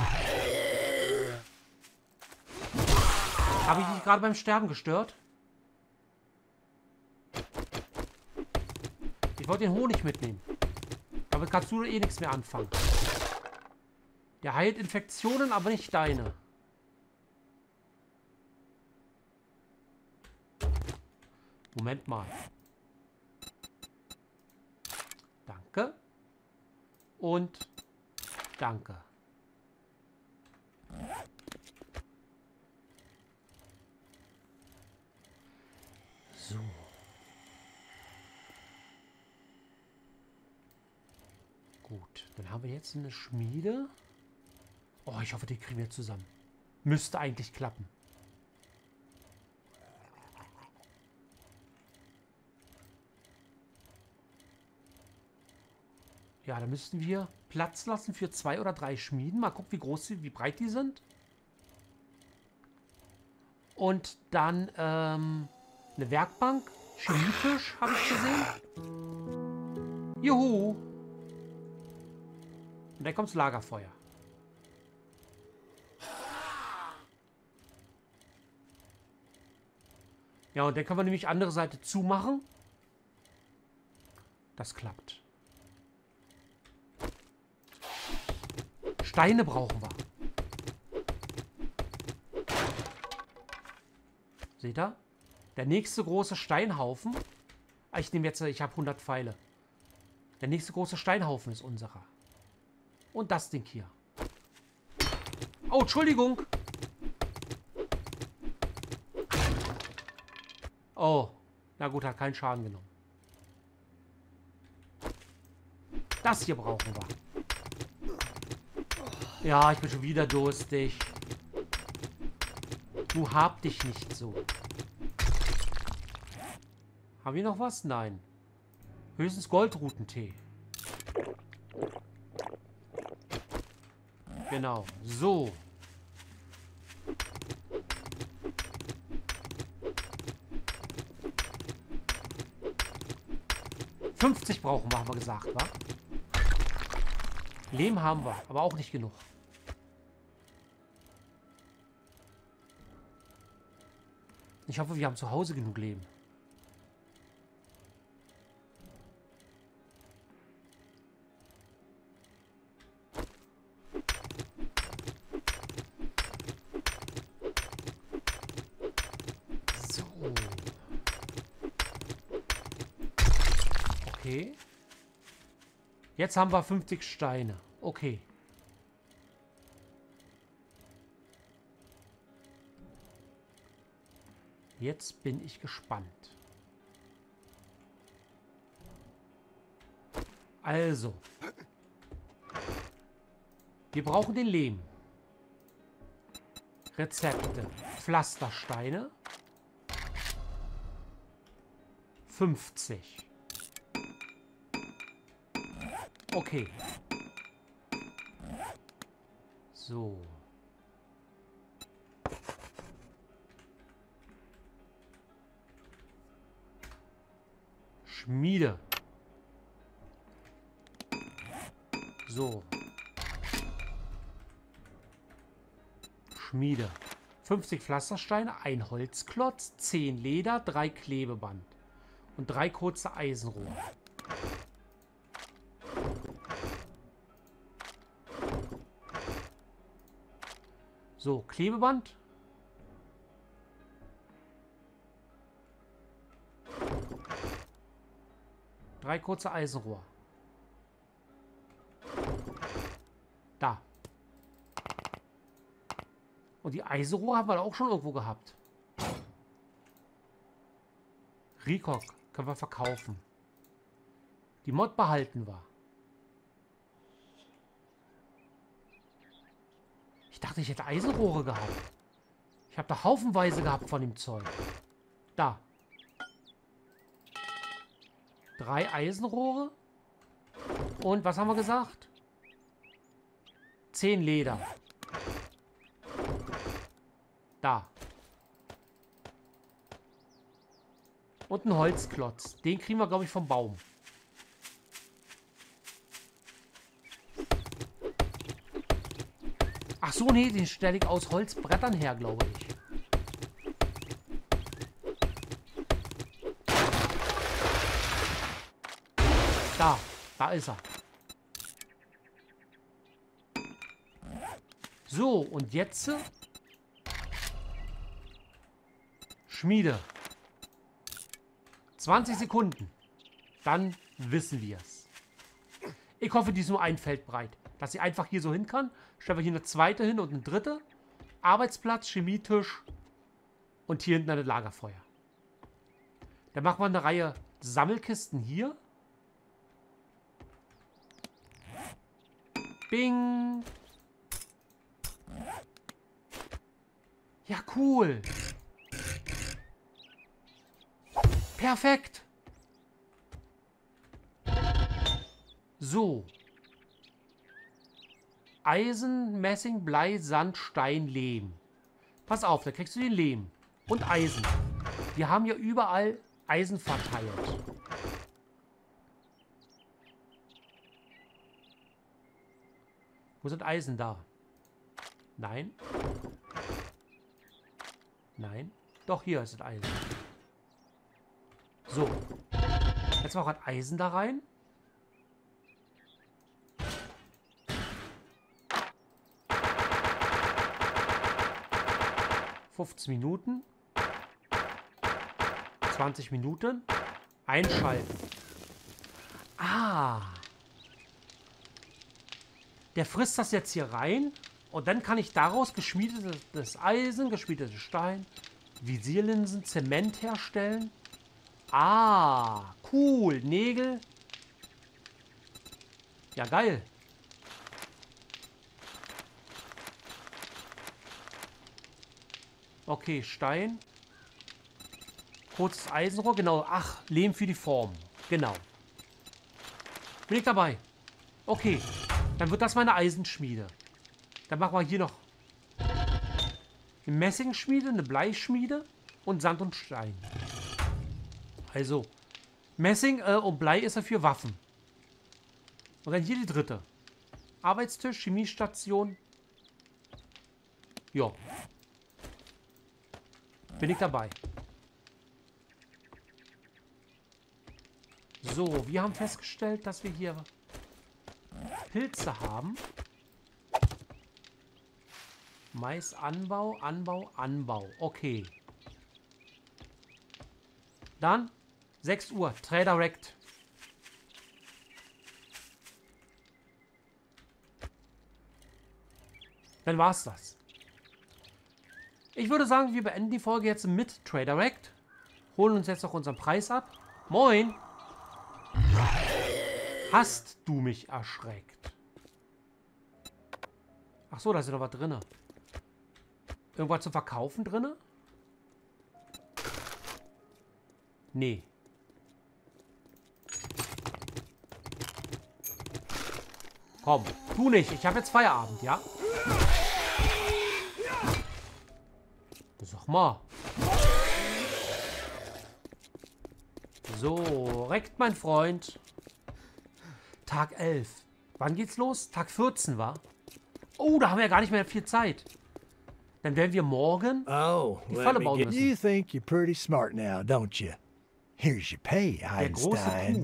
Habe ich dich gerade beim Sterben gestört? Ich wollte den Honig mitnehmen. Damit kannst du eh nichts mehr anfangen. Der heilt Infektionen, aber nicht deine. Moment mal. Danke. Und danke. So. Gut, dann haben wir jetzt eine Schmiede. Oh, ich hoffe, die kriegen wir zusammen. Müsste eigentlich klappen. Ja, da müssten wir Platz lassen für zwei oder drei Schmieden. Mal gucken, wie groß sie, wie breit die sind. Und dann ähm, eine Werkbank. Chemietisch habe ich gesehen. Juhu. Und dann kommt das Lagerfeuer. Ja, und dann können wir nämlich andere Seite zumachen. Das klappt. Steine brauchen wir. Seht ihr? Der nächste große Steinhaufen. Ah, ich nehme jetzt, ich habe hundert Pfeile. Der nächste große Steinhaufen ist unserer. Und das Ding hier. Oh, Entschuldigung. Oh, na gut, hat keinen Schaden genommen. Das hier brauchen wir. Ja, ich bin schon wieder durstig. Du hab dich nicht so. Haben wir noch was? Nein. Höchstens Goldrutentee. Genau. So. fünfzig brauchen wir, haben wir gesagt, wa? Lehm haben wir, aber auch nicht genug. Ich hoffe, wir haben zu Hause genug Lehm. So. Okay. Jetzt haben wir fünfzig Steine. Okay. Jetzt bin ich gespannt. Also. Wir brauchen den Lehm. Rezepte. Pflastersteine. fünfzig. Okay. So. Schmiede. So. Schmiede. fünfzig Pflastersteine, ein Holzklotz, zehn Leder, drei Klebeband und drei kurze Eisenrohre. So, Klebeband. Drei kurze Eisenrohr. Da. Und die Eisenrohr haben wir auch schon irgendwo gehabt. Rikok können wir verkaufen. Die Mod behalten wir. Ich dachte, ich hätte Eisenrohre gehabt. Ich habe doch haufenweise gehabt von dem Zeug. Da. Drei Eisenrohre. Und was haben wir gesagt? Zehn Leder. Da. Und ein Holzklotz. Den kriegen wir, glaube ich, vom Baum. Ach so, nee, den stelle ich aus Holzbrettern her, glaube ich. Da, da ist er. So, und jetzt Schmiede. zwanzig Sekunden. Dann wissen wir es. Ich hoffe, die ist nur ein Feld breit. Dass sie einfach hier so hin kann. Stellen wir hier eine zweite hin und eine dritte. Arbeitsplatz, Chemietisch. Und hier hinten ein Lagerfeuer. Dann machen wir eine Reihe Sammelkisten hier. Bing. Ja, cool. Perfekt. So. Eisen, Messing, Blei, Sand, Stein, Lehm. Pass auf, da kriegst du den Lehm. Und Eisen. Wir haben ja überall Eisen verteilt. Wo sind Eisen da? Nein. Nein. Doch, hier ist das Eisen. So. Jetzt noch ein Eisen da rein. fünfzehn Minuten. zwanzig Minuten. Einschalten. Ah. Der frisst das jetzt hier rein. Und dann kann ich daraus geschmiedetes Eisen, geschmiedetes Stein, Visierlinsen, Zement herstellen. Ah, cool. Nägel. Ja, geil. Okay, Stein. Kurzes Eisenrohr, genau. Ach, Lehm für die Form. Genau. Bin ich dabei. Okay, dann wird das meine Eisenschmiede. Dann machen wir hier noch eine Messingschmiede, eine Bleischmiede und Sand und Stein. Also, Messing äh, und Blei ist ja für Waffen. Und dann hier die dritte. Arbeitstisch, Chemiestation. Ja. Bin ich dabei. So, wir haben festgestellt, dass wir hier Pilze haben. Maisanbau, Anbau, Anbau. Okay. Dann sechs Uhr. Tradirect. Dann war's das. Ich würde sagen, wir beenden die Folge jetzt mit Tradirect. Holen uns jetzt noch unseren Preis ab. Moin. Hast du mich erschreckt? Ach so, da ist ja noch was drin. Irgendwas zu verkaufen drin? Nee. Komm, tu nicht. Ich habe jetzt Feierabend, ja? Sag mal. So, reckt mein Freund. Tag elf. Wann geht's los? Tag vierzehn, war? Oh, da haben wir ja gar nicht mehr viel Zeit. Dann werden wir morgen Oh, die let Falle me bauen get- müssen. You think you're pretty smart now, don't you? Here's your pay, Der große Einstein. Kuh.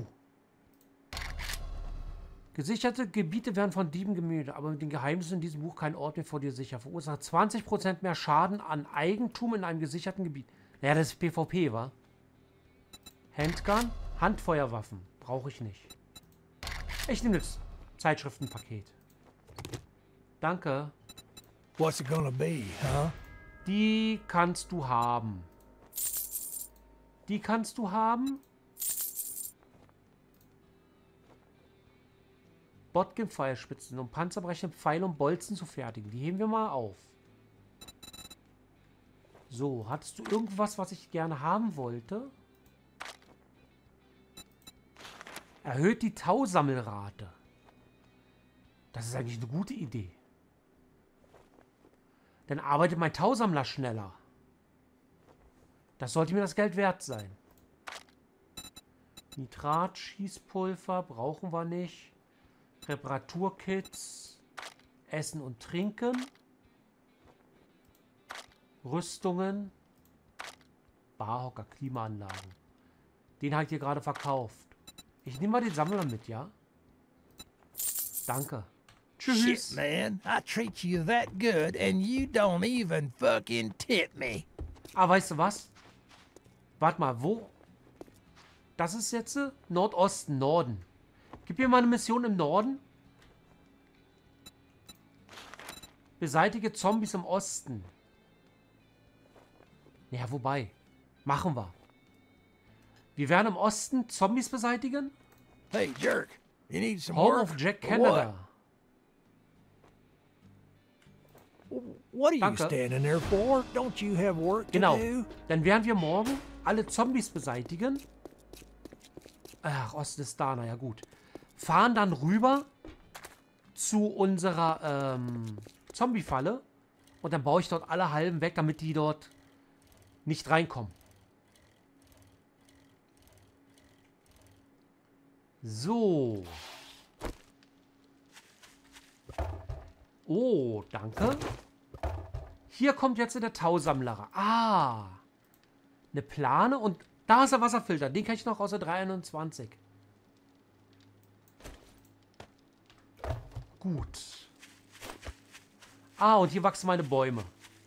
Gesicherte Gebiete werden von Dieben gemietet, aber mit den Geheimnissen in diesem Buch kein Ort mehr vor dir sicher. Verursacht zwanzig Prozent mehr Schaden an Eigentum in einem gesicherten Gebiet. Naja, das ist PvP, wa? Handgun, Handfeuerwaffen. Brauche ich nicht. Ich nehme das Zeitschriftenpaket. Danke. What's it gonna be, huh? Die kannst du haben. Die kannst du haben. Botkin-Pfeilspitzen, um panzerbrechende Pfeile und Bolzen zu fertigen. Die heben wir mal auf. So, hattest du irgendwas, was ich gerne haben wollte? Erhöht die Tausammelrate. Das ist eigentlich eine gute Idee. Dann arbeitet mein Tausammler schneller. Das sollte mir das Geld wert sein. Nitrat, Schießpulver brauchen wir nicht. Reparaturkits. Essen und Trinken. Rüstungen. Barhocker, Klimaanlagen. Den habe ich hier gerade verkauft. Ich nehme mal den Sammler mit, ja? Danke. Tschüss. Shit, man. I treat you that good and you don't even fucking tip me. Ah, weißt du was? Warte mal, wo? Das ist jetzt äh, Nordosten, Norden. Gib mir mal eine Mission im Norden. Beseitige Zombies im Osten. Ja, wobei. Machen wir. Wir werden im Osten Zombies beseitigen. Hey, jerk. You need some Home work? of Jack or Canada. What? What are you Danke. standing there for? Don't you have work Genau. to do? Dann werden wir morgen alle Zombies beseitigen. Ach, Ostistana, ja gut. Fahren dann rüber zu unserer ähm, Zombie-Falle. Und dann baue ich dort alle Halben weg, damit die dort nicht reinkommen. So. Oh, danke. Hier kommt jetzt der Tausammler. Ah. Eine Plane und da ist der Wasserfilter. Den kann ich noch aus der drei einundzwanzig. Gut. Ah, und hier wachsen meine Bäume.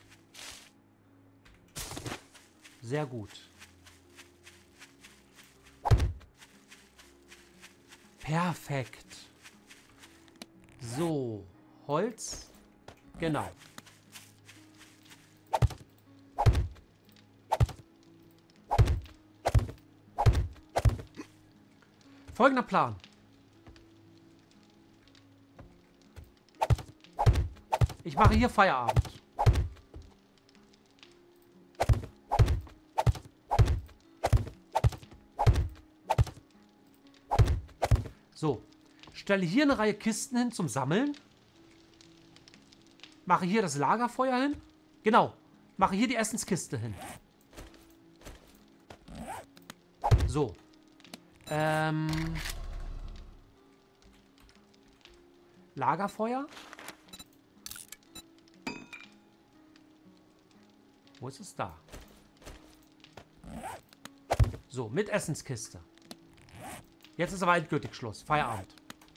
Sehr gut. Perfekt. So, Holz. Genau. Folgender Plan. Ich mache hier Feierabend. So. Stelle hier eine Reihe Kisten hin zum Sammeln. Mache hier das Lagerfeuer hin. Genau. Mache hier die Essenskiste hin. So. Ähm. Lagerfeuer. Wo ist es da? So, mit Essenskiste. Jetzt ist aber endgültig Schluss. Feierabend.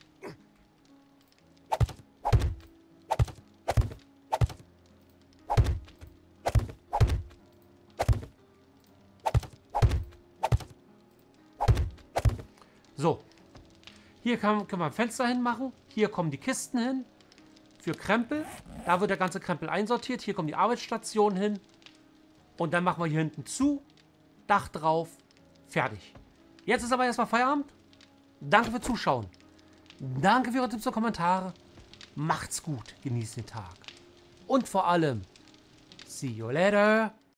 So. Hier kann, können wir ein Fenster hinmachen. Hier kommen die Kisten hin. Für Krempel. Da wird der ganze Krempel einsortiert. Hier kommen die Arbeitsstationen hin. Und dann machen wir hier hinten zu. Dach drauf. Fertig. Jetzt ist aber erstmal Feierabend. Danke fürs Zuschauen. Danke für eure Tipps und Kommentare. Macht's gut. Genießt den Tag. Und vor allem, see you later.